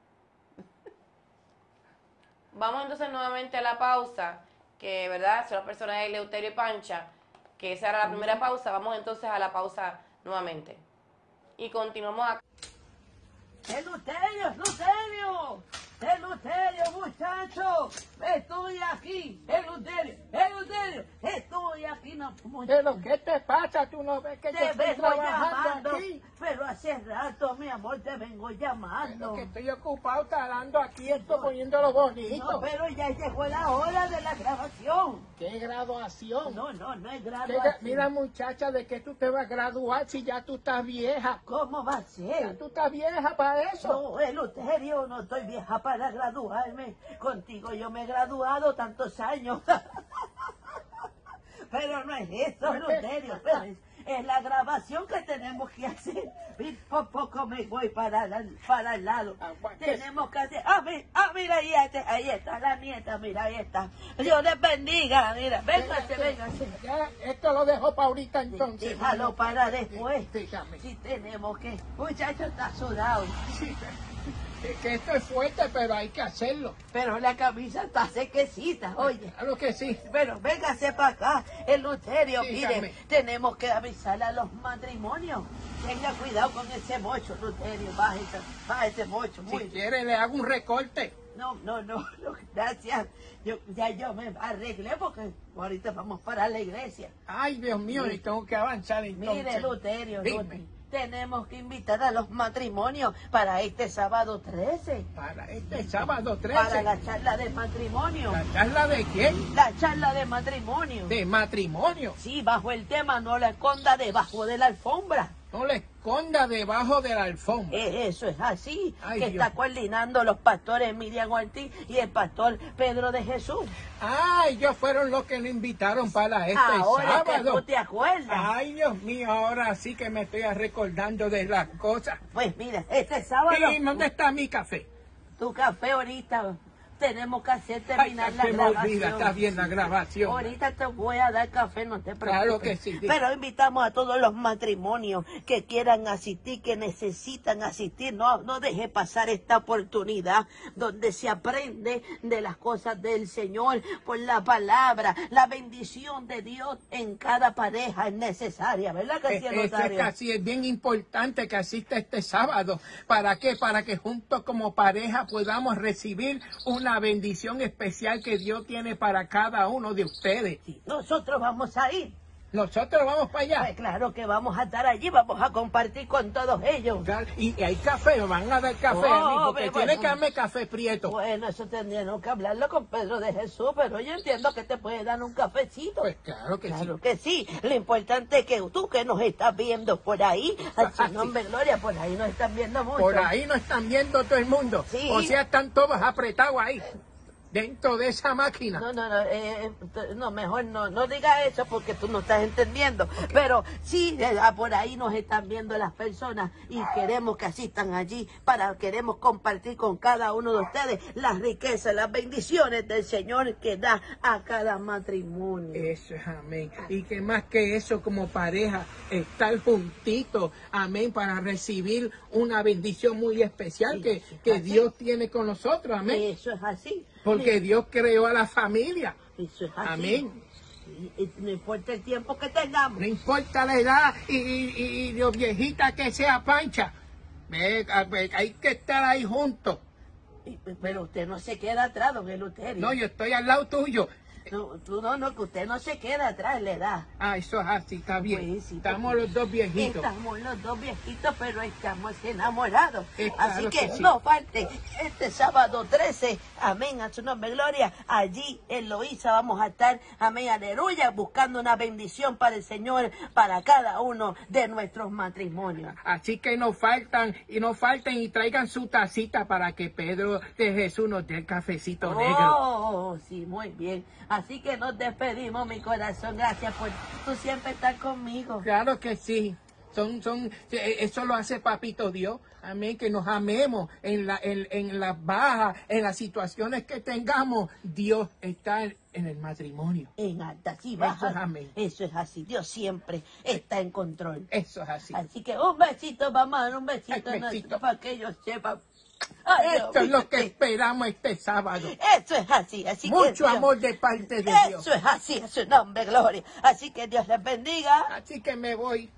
Vamos entonces nuevamente a la pausa, que, ¿verdad?, son las personas de Eleuterio y Pancha, que esa era la primera pausa. Vamos entonces a la pausa nuevamente. Y continuamos acá. ¡Eleuterio, Eleuterio! ¡Eleuterio, muchacho! ¡Estoy aquí! ¡Eleuterio, Eleuterio! ¡Estoy aquí! No, ¿Pero qué te pasa? ¿Tú no ves que te yo estoy vengo trabajando llamando, aquí? pero hace rato, mi amor, te vengo llamando. Pero que estoy ocupado talando aquí esto, poniéndolo bonito. No, pero ya llegó la hora de la grabación. ¿Qué graduación? No, no, no es ¿Qué graduación. gra- Mira, muchacha, ¿de qué tú te vas a graduar si ya tú estás vieja? ¿Cómo va a ¿Ya ser? tú estás vieja para eso? No, Eleuterio, no estoy vieja para graduarme. Contigo yo me he graduado tantos años. Pero no es eso, Eleuterio. Pero es, es la grabación que tenemos que hacer. Y por poco me voy para, la- para el lado. Aguante. Tenemos que hacer... Ah, mira, ah, mira ahí, está, ahí está la nieta, mira, ahí está. Dios les bendiga, mira. Véngase, véngase. Ya, esto lo dejo para ahorita entonces. Déjalo para después. Dígame. Si tenemos que... Muchacho, está sudado. Sí, es que esto es fuerte, pero hay que hacerlo. Pero la camisa está sequecita, oye. Claro que sí. Pero véngase para acá, Eleuterio, Dígame. mire, tenemos que avisar a los matrimonios. Tenga cuidado con ese mocho, Eleuterio, baja ese, baja ese mocho. Si Muy quiere, le hago un recorte. No, no, no, no, gracias. Yo, ya yo me arreglé porque ahorita vamos para la iglesia. Ay, Dios mío, y tengo que avanzar entonces. Mire, Eleuterio, Dime. no- tenemos que invitar a los matrimonios para este sábado trece. Para este sábado Para trece. la charla de matrimonio. ¿La charla de quién? La charla de matrimonio. De matrimonio. Sí, bajo el tema no la esconda debajo de la alfombra. No le, esconda debajo de la alfombra. Eh, Eso es así, Ay, que Dios. está coordinando los pastores Miriam Ortiz y el pastor Pedro de Jesús. Ah, ellos fueron los que le invitaron para este Ahora que sábado. tú te acuerdas. Ay, Dios mío, ahora sí que me estoy recordando de las cosas. Pues mira, este sábado, ¿Y dónde está mi café? tu café ahorita, tenemos que hacer Ay, terminar la se me grabación. olvida, está bien la grabación. Ahorita te voy a dar café, no te preocupes. Claro que sí. Pero invitamos a todos los matrimonios que quieran asistir, que necesitan asistir. No, no deje pasar esta oportunidad donde se aprende de las cosas del Señor por la palabra. La bendición de Dios en cada pareja es necesaria, ¿verdad que sí, Eso es Rosario? casi, es bien importante que asista este sábado. ¿Para qué? Para que juntos como pareja podamos recibir una bendición especial que Dios tiene para cada uno de ustedes. Sí, nosotros vamos a ir. Nosotros vamos para allá. Pues claro que vamos a estar allí, vamos a compartir con todos ellos. Y hay café, me van a dar café Oh, a mí, porque pero tiene bueno. que darme café prieto. Bueno, eso tendríamos que hablarlo con Pedro de Jesús, pero yo entiendo que te puede dar un cafecito. Pues claro que Claro sí. que sí. Lo importante es que tú que nos estás viendo por ahí, a su Así. nombre Gloria, por ahí nos están viendo mucho. Por ahí no están viendo todo el mundo. Sí. O sea, están todos apretados ahí, dentro de esa máquina. No, no, no, eh, eh, no, mejor no, no digas eso porque tú no estás entendiendo. Pero sí, eh, ah, por ahí nos están viendo las personas y queremos que asistan allí para, queremos compartir con cada uno de ustedes las riquezas, las bendiciones del Señor que da a cada matrimonio. Eso es amén. Y que más que eso, como pareja, estar juntitos, amén, para recibir una bendición muy especial Sí, que, sí, que así. Dios tiene con nosotros, amén. Eso es así. Porque Dios creó a la familia. Eso es así. Amén. Y- y no importa el tiempo que tengamos. No importa la edad y, y, y- y lo viejita que sea Pancha. Ve, a- ve, hay que estar ahí juntos. Y- Pero usted no se queda atrás, don Eleuterio. No, yo estoy al lado tuyo. No, tú no, no, que usted no se queda atrás en la edad. Ah, eso es así, está bien. Pues sí, Estamos porque los dos viejitos. Estamos los dos viejitos, pero estamos enamorados. Eh, Así claro que, que sí. no falte este sábado trece, amén, a su nombre, gloria. Allí en Loíza vamos a estar, amén, aleluya, buscando una bendición para el Señor, para cada uno de nuestros matrimonios. Así que no faltan y no falten y traigan su tacita para que Pedro de Jesús nos dé el cafecito negro. Oh, sí, muy bien. Así que nos despedimos, mi corazón. Gracias por tú siempre estar conmigo. Claro que sí. Son, son, eh, eso lo hace Papito Dios. Amén. Que nos amemos en, la, en, en las bajas, en las situaciones que tengamos. Dios está en el matrimonio. En altas y Eso bajas. es amén. Eso es así. Dios siempre está en control. Eso es así. Así que un besito, vamos a dar un besito, Ay, besito. para que ellos sepan. Ay, Dios Esto es lo que mío, esperamos este sábado. Eso es así. Así que Mucho Dios- amor de parte de Dios. Eso es así, a su nombre, gloria. Así que Dios les bendiga. Así que me voy.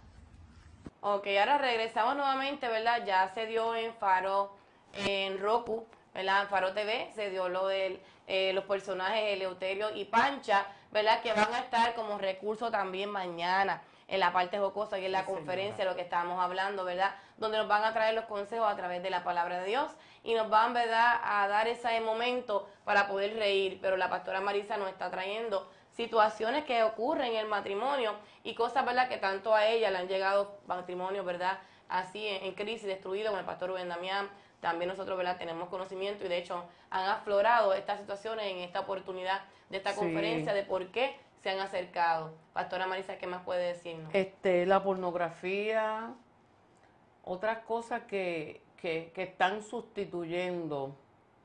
Ok, ahora regresamos nuevamente, ¿verdad? Ya se dio en Faro, en Roku, ¿verdad? En Faro T V se dio lo de los personajes Eleuterio y Pancha, ¿verdad? Que van a estar como recurso también mañana en la parte jocosa y en la conferencia, lo que estábamos hablando, ¿verdad? Donde nos van a traer los consejos a través de la palabra de Dios y nos van, ¿verdad?, a dar ese momento para poder reír. Pero la pastora Marisa nos está trayendo situaciones que ocurren en el matrimonio y cosas, ¿verdad?, que tanto a ella le han llegado matrimonios, ¿verdad?, así en, en crisis, destruidos, con el pastor Rubén Damián. También nosotros, ¿verdad?, tenemos conocimiento y de hecho han aflorado estas situaciones en esta oportunidad de esta Sí. conferencia de por qué se han acercado. Pastora Marisa, ¿qué más puede decirnos? Este, la pornografía, otras cosas que, que, que están sustituyendo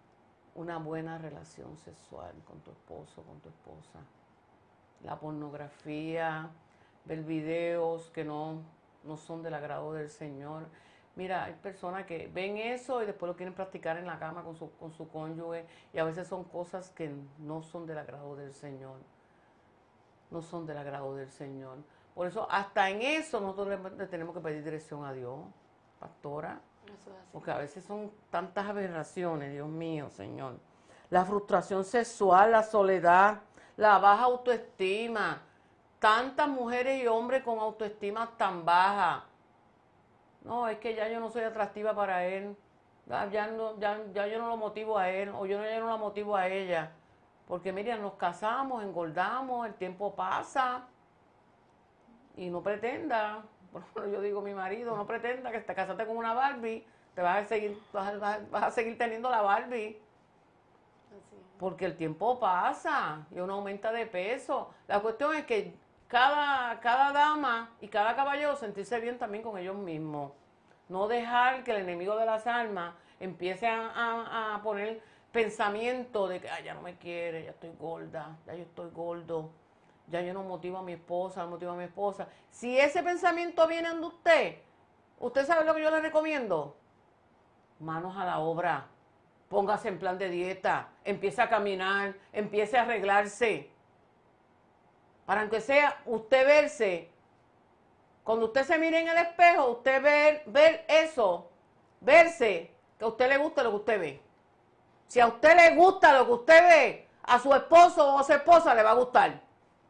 una buena relación sexual con tu esposo, con tu esposa. La pornografía, ver videos que no, no son del agrado del Señor. Mira, hay personas que ven eso y después lo quieren practicar en la cama con su, con su cónyuge y a veces son cosas que no son del agrado del Señor. No son del agrado del Señor. Por eso, hasta en eso nosotros le, le tenemos que pedir dirección a Dios, pastora. Eso es así. Porque a veces son tantas aberraciones, Dios mío, Señor. La frustración sexual, la soledad, la baja autoestima. Tantas mujeres y hombres con autoestima tan baja. No, es que ya yo no soy atractiva para él. Ya, ya no, ya, ya yo no lo motivo a él, o yo no, ya no la motivo a ella. Porque miren, nos casamos, engordamos, el tiempo pasa. Y no pretenda por ejemplo, yo digo, mi marido, no pretenda que te casaste con una Barbie, te vas a seguir, vas a, vas a- vas a seguir teniendo la Barbie. Así es. Porque el tiempo pasa y uno aumenta de peso. La cuestión es que cada, cada dama y cada caballero sentirse bien también con ellos mismos. No dejar que el enemigo de las almas empiece a, a- a poner pensamiento de que "Ay, ya no me quiere, ya estoy gorda, ya yo estoy gordo, ya yo no motivo a mi esposa, no motivo a mi esposa". Si ese pensamiento viene de usted, ¿usted sabe lo que yo le recomiendo? Manos a la obra. Póngase en plan de dieta, empiece a caminar, empiece a arreglarse. Para aunque sea usted verse, cuando usted se mire en el espejo, usted ver, ver eso, verse, que a usted le guste lo que usted ve. Si a usted le gusta lo que usted ve, a su esposo o a su esposa le va a gustar.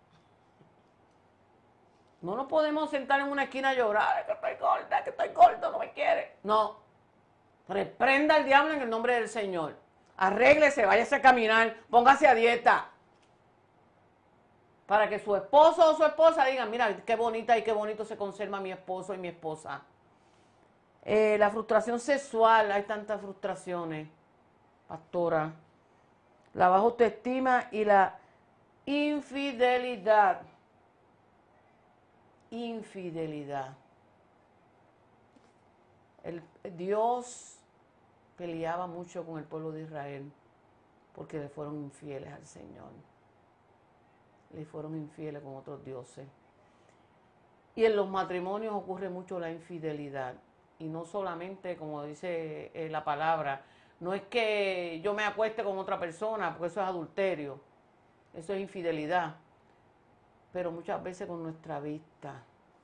No nos podemos sentar en una esquina a llorar, que estoy gorda, que estoy gordo, no me quiere. No. Reprenda al diablo en el nombre del Señor. Arréglese, váyase a caminar, póngase a dieta. Para que su esposo o su esposa digan, mira, qué bonita y qué bonito se conserva mi esposo y mi esposa. Eh, la frustración sexual, hay tantas frustraciones, pastora. La baja autoestima y la infidelidad. Infidelidad. El, Dios peleaba mucho con el pueblo de Israel porque le fueron infieles al Señor. Le fueron infieles con otros dioses. Y en los matrimonios ocurre mucho la infidelidad. Y no solamente, como dice eh, la palabra, no es que yo me acueste con otra persona, porque eso es adulterio. Eso es infidelidad. Pero muchas veces con nuestra vista.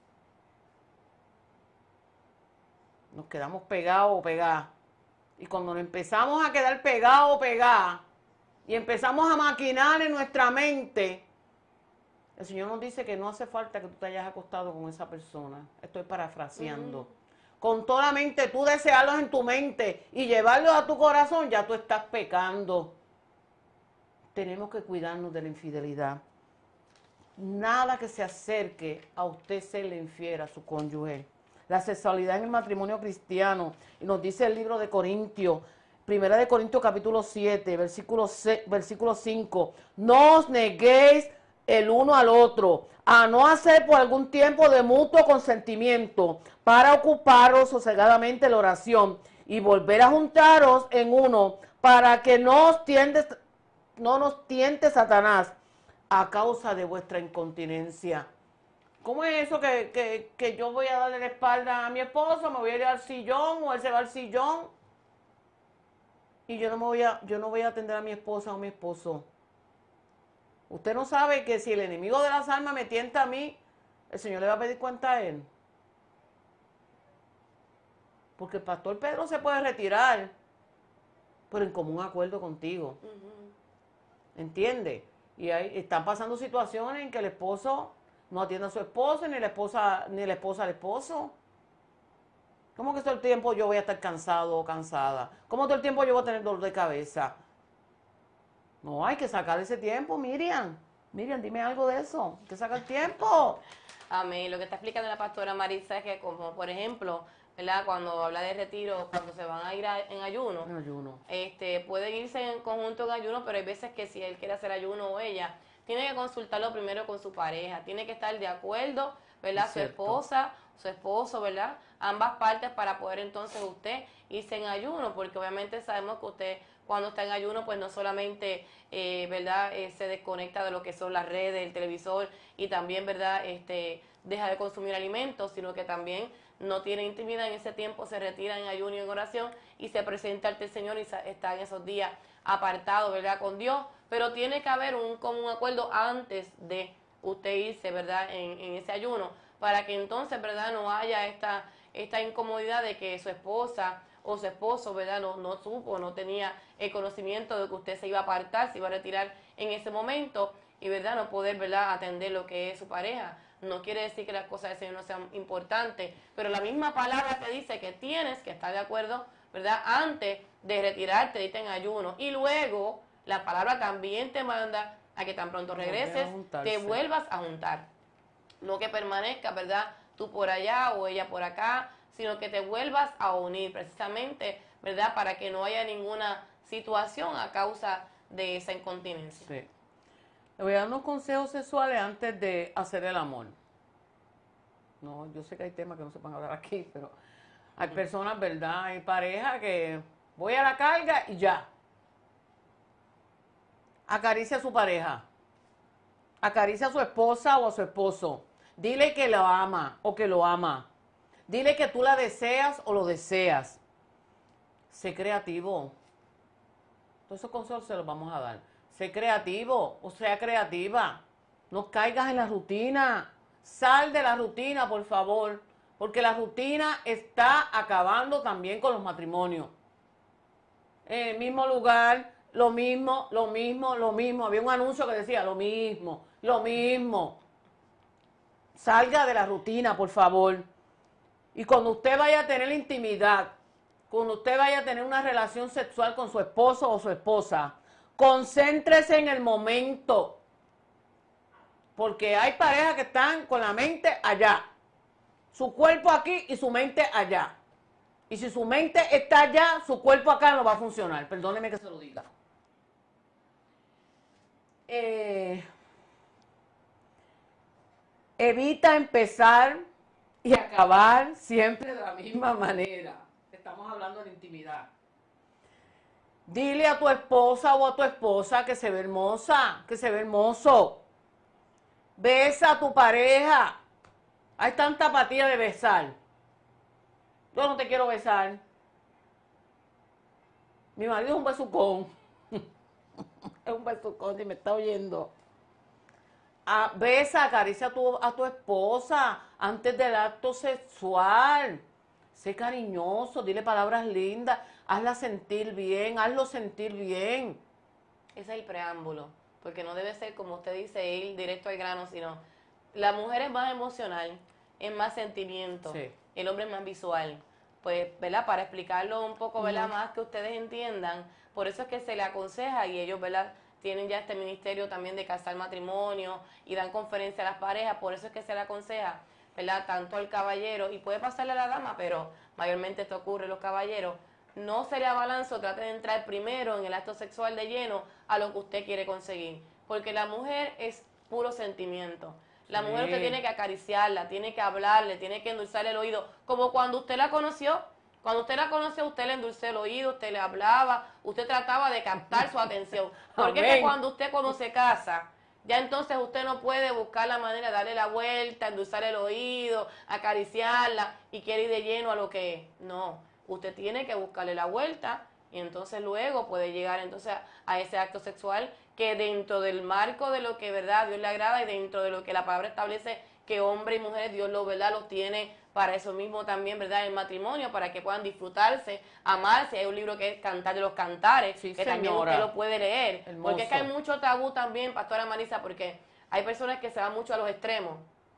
Nos quedamos pegados o pegadas. Y cuando nos empezamos a quedar pegados o pegadas, y empezamos a maquinar en nuestra mente, el Señor nos dice que no hace falta que tú te hayas acostado con esa persona. Estoy parafraseando. Uh-huh. Con toda la mente, tú desearlos en tu mente y llevarlos a tu corazón, ya tú estás pecando. Tenemos que cuidarnos de la infidelidad. Nada que se acerque a usted serle infiel a su cónyuge. La sexualidad en el matrimonio cristiano, y nos dice el libro de Corintios, Primera de Corintios capítulo siete, versículo, seis, versículo cinco, no os neguéis el uno al otro, a no hacer por algún tiempo de mutuo consentimiento, para ocuparos sosegadamente la oración, y volver a juntaros en uno, para que no os tiende, no nos tiente Satanás, a causa de vuestra incontinencia. ¿Cómo es eso que, que, que yo voy a darle la espalda a mi esposo, me voy a ir al sillón o él se va al sillón y yo no me voy a, yo no voy a atender a mi esposa o a mi esposo? Usted no sabe que si el enemigo de las almas me tienta a mí, el Señor le va a pedir cuenta a él. Porque el pastor Pedro se puede retirar, pero en común acuerdo contigo. Uh-huh. ¿Entiende? Y ahí están pasando situaciones en que el esposo no atiende a su esposa, ni la esposa, ni la esposa al esposo. ¿Cómo que todo el tiempo yo voy a estar cansado o cansada? ¿Cómo todo el tiempo yo voy a tener dolor de cabeza? No, hay que sacar ese tiempo, Miriam. Miriam, dime algo de eso. Hay que sacar tiempo. Amén. Lo que está explicando la pastora Marisa es que, como por ejemplo, ¿verdad? Cuando habla de retiro, cuando se van a ir a, en ayuno, en ayuno, este, pueden irse en conjunto en ayuno, pero hay veces que si él quiere hacer ayuno o ella, tiene que consultarlo primero con su pareja, tiene que estar de acuerdo, ¿verdad? Su esposa, su esposo, ¿verdad? Ambas partes para poder entonces usted irse en ayuno, porque obviamente sabemos que usted cuando está en ayuno, pues no solamente, eh, ¿verdad? Eh, se desconecta de lo que son las redes, el televisor y también, ¿verdad? Este, deja de consumir alimentos, sino que también no tiene intimidad en ese tiempo, se retira en ayuno y en oración y se presenta ante el Señor y está en esos días apartado, ¿verdad? Con Dios, pero tiene que haber un común acuerdo antes de usted irse, ¿verdad? En, en ese ayuno, para que entonces, ¿verdad? No haya esta, esta incomodidad de que su esposa o su esposo, ¿verdad? No, no supo, no tenía el conocimiento de que usted se iba a apartar, se iba a retirar en ese momento y, ¿verdad? No poder, ¿verdad? Atender lo que es su pareja. No quiere decir que las cosas del Señor no sean importantes, pero la misma palabra te dice que tienes que estar de acuerdo, ¿verdad? Antes de retirarte, de irte en ayuno. Y luego, la palabra también te manda a que tan pronto regreses, te vuelvas a juntar. No que permanezca, ¿verdad? tú por allá o ella por acá, sino que te vuelvas a unir precisamente, ¿verdad? Para que no haya ninguna situación a causa de esa incontinencia. Sí. Le voy a dar unos consejos sexuales antes de hacer el amor. No, yo sé que hay temas que no se van a hablar aquí, pero hay personas, ¿verdad? Hay parejas que voy a la carga y ya. Acaricia a su pareja. Acaricia a su esposa o a su esposo. Dile que lo ama o que lo ama. Dile que tú la deseas o lo deseas. Sé creativo. Todos esos consejos se los vamos a dar. Sé creativo o sea creativa. No caigas en la rutina. Sal de la rutina, por favor. Porque la rutina está acabando también con los matrimonios. En el mismo lugar, lo mismo, lo mismo, lo mismo. Había un anuncio que decía lo mismo, lo mismo. Salga de la rutina, por favor. Y cuando usted vaya a tener intimidad, cuando usted vaya a tener una relación sexual con su esposo o su esposa, concéntrese en el momento. Porque hay parejas que están con la mente allá. Su cuerpo aquí y su mente allá. Y si su mente está allá, su cuerpo acá no va a funcionar. Perdóneme que se lo diga. Eh, evita empezar y acabar siempre de la misma manera. Estamos hablando de intimidad. Dile a tu esposa o a tu esposa que se ve hermosa, que se ve hermoso. Besa a tu pareja. Hay tanta apatía de besar. Yo no te quiero besar. Mi marido es un besucón. Es un besucón, si me está oyendo. Ah, besa, acaricia a tu, a tu esposa antes del acto sexual. Sé cariñoso, dile palabras lindas. Hazla sentir bien, hazlo sentir bien. Ese es el preámbulo, porque no debe ser, como usted dice, ir directo al grano, sino la mujer es más emocional, es más sentimiento, Sí. el hombre es más visual. Pues, ¿verdad? Para explicarlo un poco, ¿verdad? Ujú. Más que ustedes entiendan, por eso es que se le aconseja y ellos, ¿verdad? Tienen ya este ministerio también de casar matrimonio y dan conferencia a las parejas, por eso es que se le aconseja, ¿verdad? Tanto al caballero, y puede pasarle a la dama, pero mayormente esto ocurre en los caballeros, no se le abalance o trate de entrar primero en el acto sexual de lleno a lo que usted quiere conseguir, porque la mujer es puro sentimiento. La Sí. mujer usted tiene que acariciarla, tiene que hablarle, tiene que endulzarle el oído, como cuando usted la conoció. Cuando usted la conoció, usted le endulzó el oído, usted le hablaba, usted trataba de captar su atención. Porque es que Amén. cuando usted cuando se casa, ya entonces usted no puede buscar la manera de darle la vuelta, endulzar el oído, acariciarla y quiere ir de lleno a lo que es. No, usted tiene que buscarle la vuelta y entonces luego puede llegar entonces a ese acto sexual que dentro del marco de lo que verdad Dios le agrada y dentro de lo que la palabra establece que hombre y mujer Dios lo verdad los tiene para eso mismo también, ¿verdad? El matrimonio, para que puedan disfrutarse, amarse. Hay un libro que es Cantar de los Cantares, Sí, que también señora. usted lo puede leer. Hermoso. Porque es que hay mucho tabú también, Pastora Marisa, porque hay personas que se van mucho a los extremos,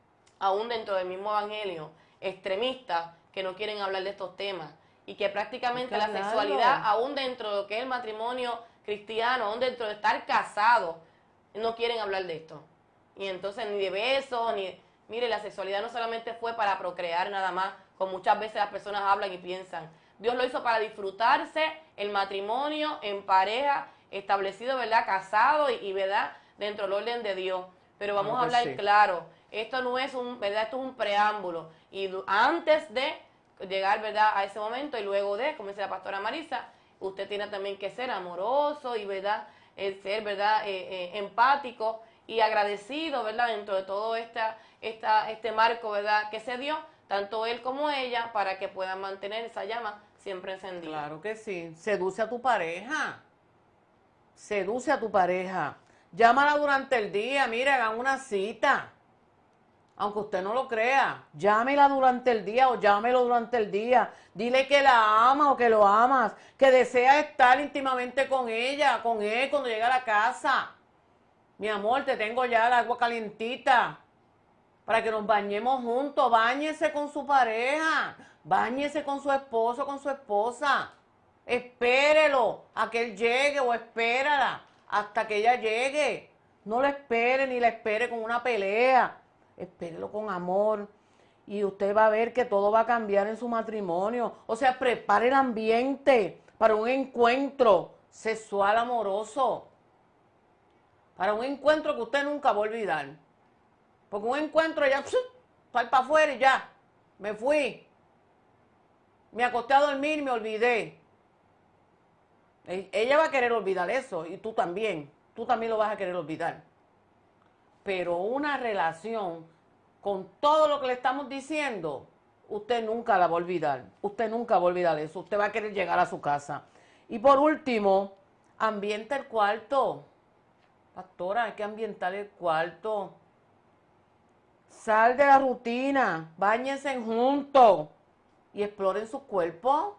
aún dentro del mismo evangelio, extremistas que no quieren hablar de estos temas. Y que prácticamente Hay que la hablarlo. sexualidad, aún dentro de lo que es el matrimonio cristiano, aún dentro de estar casado, no quieren hablar de esto. Y entonces ni de besos, ni... Mire, la sexualidad no solamente fue para procrear nada más, como muchas veces las personas hablan y piensan. Dios lo hizo para disfrutarse el matrimonio en pareja, establecido, ¿verdad? Casado y, y ¿verdad? Dentro del orden de Dios. Pero vamos Claro a que hablar sí. claro. Esto no es un, ¿verdad? Esto es un preámbulo. Y du- antes de llegar, ¿verdad? A ese momento y luego de, como dice la pastora Marisa, usted tiene también que ser amoroso y, ¿verdad? El ser, ¿verdad? Eh, eh, empático y agradecido, ¿verdad? Dentro de todo esta, esta, este marco, ¿verdad? Que se dio, tanto él como ella, para que puedan mantener esa llama siempre encendida. Claro que sí. Seduce a tu pareja. Seduce a tu pareja. Llámala durante el día. Mire, hagan una cita. Aunque usted no lo crea. Llámela durante el día o llámelo durante el día. Dile que la ama o que lo amas. Que desea estar íntimamente con ella, con él, cuando llegue a la casa. Mi amor, te tengo ya el agua calientita para que nos bañemos juntos. Báñese con su pareja, báñese con su esposo, con su esposa. Espérelo a que él llegue o espérala hasta que ella llegue. No lo espere ni la espere con una pelea. Espérelo con amor. y usted va a ver que todo va a cambiar en su matrimonio. O sea, prepare el ambiente para un encuentro sexual amoroso, para un encuentro que usted nunca va a olvidar. Porque un encuentro ya, sal para afuera y ya, me fui. Me acosté a dormir y me olvidé. Ella va a querer olvidar eso y tú también. Tú también lo vas a querer olvidar. Pero una relación con todo lo que le estamos diciendo, usted nunca la va a olvidar. Usted nunca va a olvidar eso. Usted va a querer llegar a su casa. Y por último, ambienta el cuarto. Pastora, hay que ambientar el cuarto. Sal de la rutina. Báñense juntos. Y exploren su cuerpo.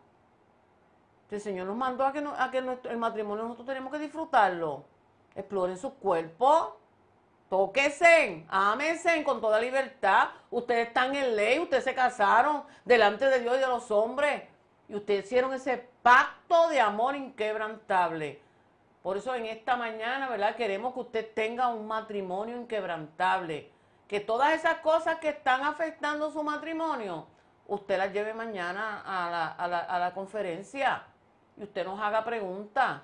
El Señor nos mandó a que, no, a que nuestro, el matrimonio nosotros tenemos que disfrutarlo. Exploren su cuerpo. Tóquense, ámense con toda libertad. Ustedes están en ley, ustedes se casaron delante de Dios y de los hombres. Y ustedes hicieron ese pacto de amor inquebrantable. Por eso en esta mañana, ¿verdad? Queremos que usted tenga un matrimonio inquebrantable. Que todas esas cosas que están afectando su matrimonio, usted las lleve mañana a la, a la, a la conferencia. Y usted nos haga preguntas.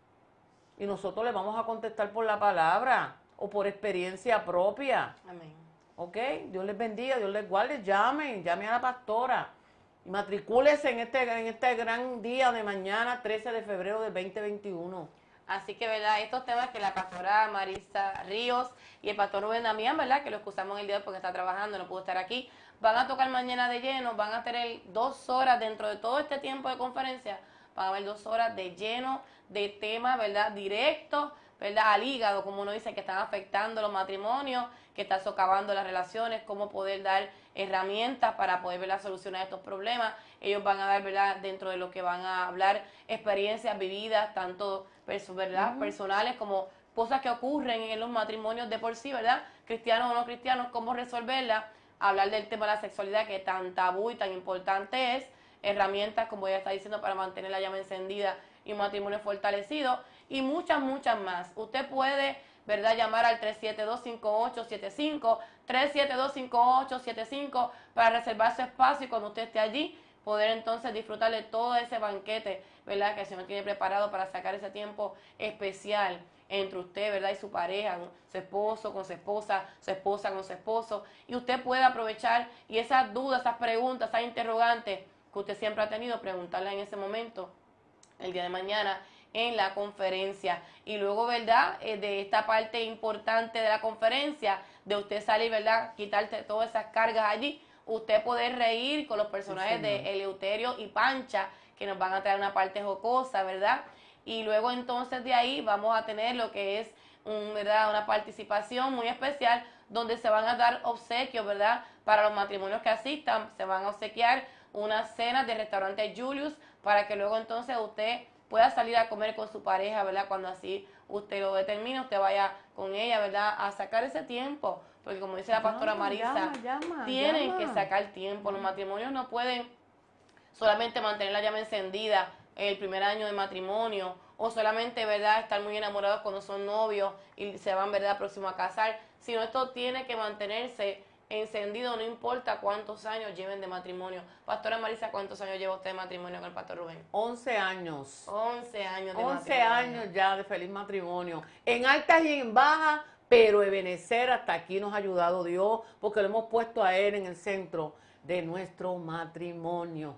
Y nosotros le vamos a contestar por la palabra. O por experiencia propia. Amén. ¿Ok? Dios les bendiga, Dios les guarde. Llamen, llamen a la pastora. Y matricúlese en este, en este gran día de mañana, trece de febrero del veinte veintiuno. Así que, ¿verdad? Estos temas que la pastora Marisa Ríos y el pastor Rubén Damián, ¿verdad? Que lo excusamos el día de hoy porque está trabajando, no pudo estar aquí. Van a tocar mañana de lleno, van a tener dos horas dentro de todo este tiempo de conferencia. Van a haber dos horas de lleno de temas, ¿verdad? Directos, ¿verdad? Al hígado, como uno dice, que están afectando los matrimonios, que están socavando las relaciones, cómo poder dar herramientas para poder, ¿verdad? Solucionar estos problemas. Ellos van a dar, ¿verdad? Dentro de lo que van a hablar, experiencias vividas, tanto, ¿verdad? Uh-huh. Personales como cosas que ocurren en los matrimonios de por sí, ¿verdad? Cristianos o no cristianos, cómo resolverlas. Hablar del tema de la sexualidad, que tan tabú y tan importante es. Herramientas, como ella está diciendo, para mantener la llama encendida y un matrimonio fortalecido. Y muchas, muchas más. Usted puede, ¿verdad?, llamar al tres siete dos, cinco ocho siete cinco, tres siete dos, cinco ocho siete cinco para reservar su espacio y cuando usted esté allí, poder entonces disfrutar de todo ese banquete, ¿verdad?, que el Señor tiene preparado para sacar ese tiempo especial entre usted, ¿verdad?, y su pareja, su esposo con su esposa, su esposa con su esposo. Y usted puede aprovechar y esas dudas, esas preguntas, esas interrogantes que usted siempre ha tenido, preguntarlas en ese momento, el día de mañana, en la conferencia. Y luego, ¿verdad?, eh, de esta parte importante de la conferencia, de usted salir, ¿verdad?, quitarte todas esas cargas allí, usted poder reír con los personajes sí, de Eleuterio y Pancha, que nos van a traer una parte jocosa, ¿verdad? Y luego entonces de ahí vamos a tener lo que es un, ¿verdad?, una participación muy especial, donde se van a dar obsequios, ¿verdad?, para los matrimonios que asistan. Se van a obsequiar unas cenas de restaurante Julius, para que luego entonces usted pueda salir a comer con su pareja, ¿verdad? Cuando así usted lo determine, usted vaya con ella, ¿verdad?, a sacar ese tiempo. Porque como dice la pastora llama, Marisa, llama, llama, tienen llama. que sacar tiempo. Los matrimonios no pueden solamente mantener la llama encendida en el primer año de matrimonio, o solamente, ¿verdad?, estar muy enamorados cuando son novios y se van, ¿verdad?, próximos a casar, sino esto tiene que mantenerse encendido, no importa cuántos años lleven de matrimonio. Pastora Marisa, ¿cuántos años lleva usted de matrimonio con el pastor Rubén? once años. once años de once matrimonio. años ya de feliz matrimonio. En altas y en bajas, pero Ebenezer hasta aquí nos ha ayudado Dios, porque lo hemos puesto a Él en el centro de nuestro matrimonio.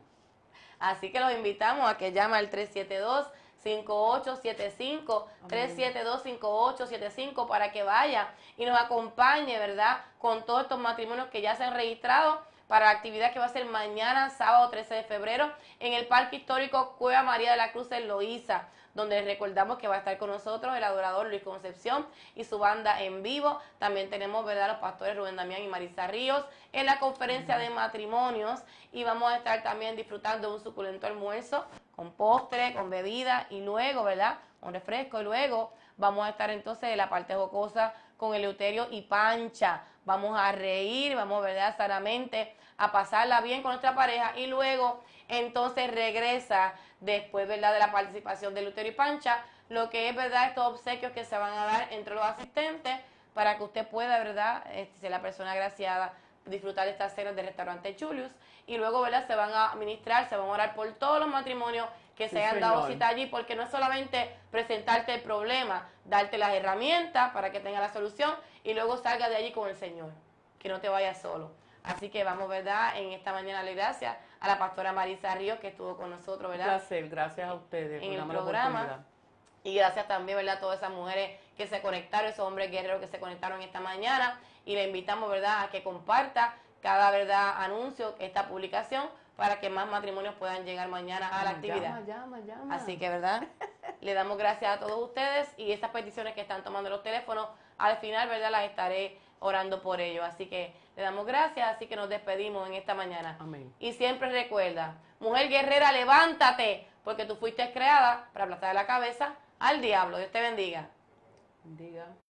Así que los invitamos a que llamen al tres siete dos, cinco ocho siete cinco, tres siete dos, cinco ocho siete cinco para que vaya y nos acompañe, ¿verdad?, con todos estos matrimonios que ya se han registrado para la actividad que va a ser mañana, sábado trece de febrero, en el Parque Histórico Cueva María de la Cruz en Loíza, donde recordamos que va a estar con nosotros el adorador Luis Concepción y su banda en vivo. También tenemos, ¿verdad?, los pastores Rubén Damián y Marisa Ríos en la conferencia de matrimonios, y vamos a estar también disfrutando de un suculento almuerzo con postre, con bebida y luego, ¿verdad?, un refresco, y luego vamos a estar entonces en la parte jocosa con Eleuterio y Pancha. Vamos a reír, vamos, ¿verdad?, sanamente a pasarla bien con nuestra pareja, y luego entonces regresa después, ¿verdad?, de la participación de Eleuterio y Pancha, lo que es, ¿verdad?, estos obsequios que se van a dar entre los asistentes para que usted pueda, ¿verdad?, este, ser la persona agraciada disfrutar de estas cenas del restaurante Julius. Y luego, ¿verdad? Se van a ministrar, se van a orar por todos los matrimonios que Sí, se hayan dado señor. cita allí, porque no es solamente presentarte el problema, darte las herramientas para que tengas la solución y luego salgas de allí con el Señor, que no te vayas solo. Así que vamos, ¿verdad? En esta mañana le gracias a la pastora Marisa Ríos, que estuvo con nosotros, Un ¿verdad? placer, gracias a ustedes En por el darme la programa. oportunidad. Y gracias también, ¿verdad?, a todas esas mujeres que se conectaron, esos hombres guerreros que se conectaron esta mañana. Y le invitamos, ¿verdad?, a que comparta cada, ¿verdad?, anuncio, esta publicación, para que más matrimonios puedan llegar mañana a la actividad. Llama, llama, llama. Así que, ¿verdad? Le damos gracias a todos ustedes y estas peticiones que están tomando los teléfonos, al final, ¿verdad?, las estaré orando por ellos. Así que le damos gracias, así que nos despedimos en esta mañana. Amén. Y siempre recuerda, mujer guerrera, levántate, porque tú fuiste creada para aplastar la cabeza al diablo. Dios te bendiga. Bendiga.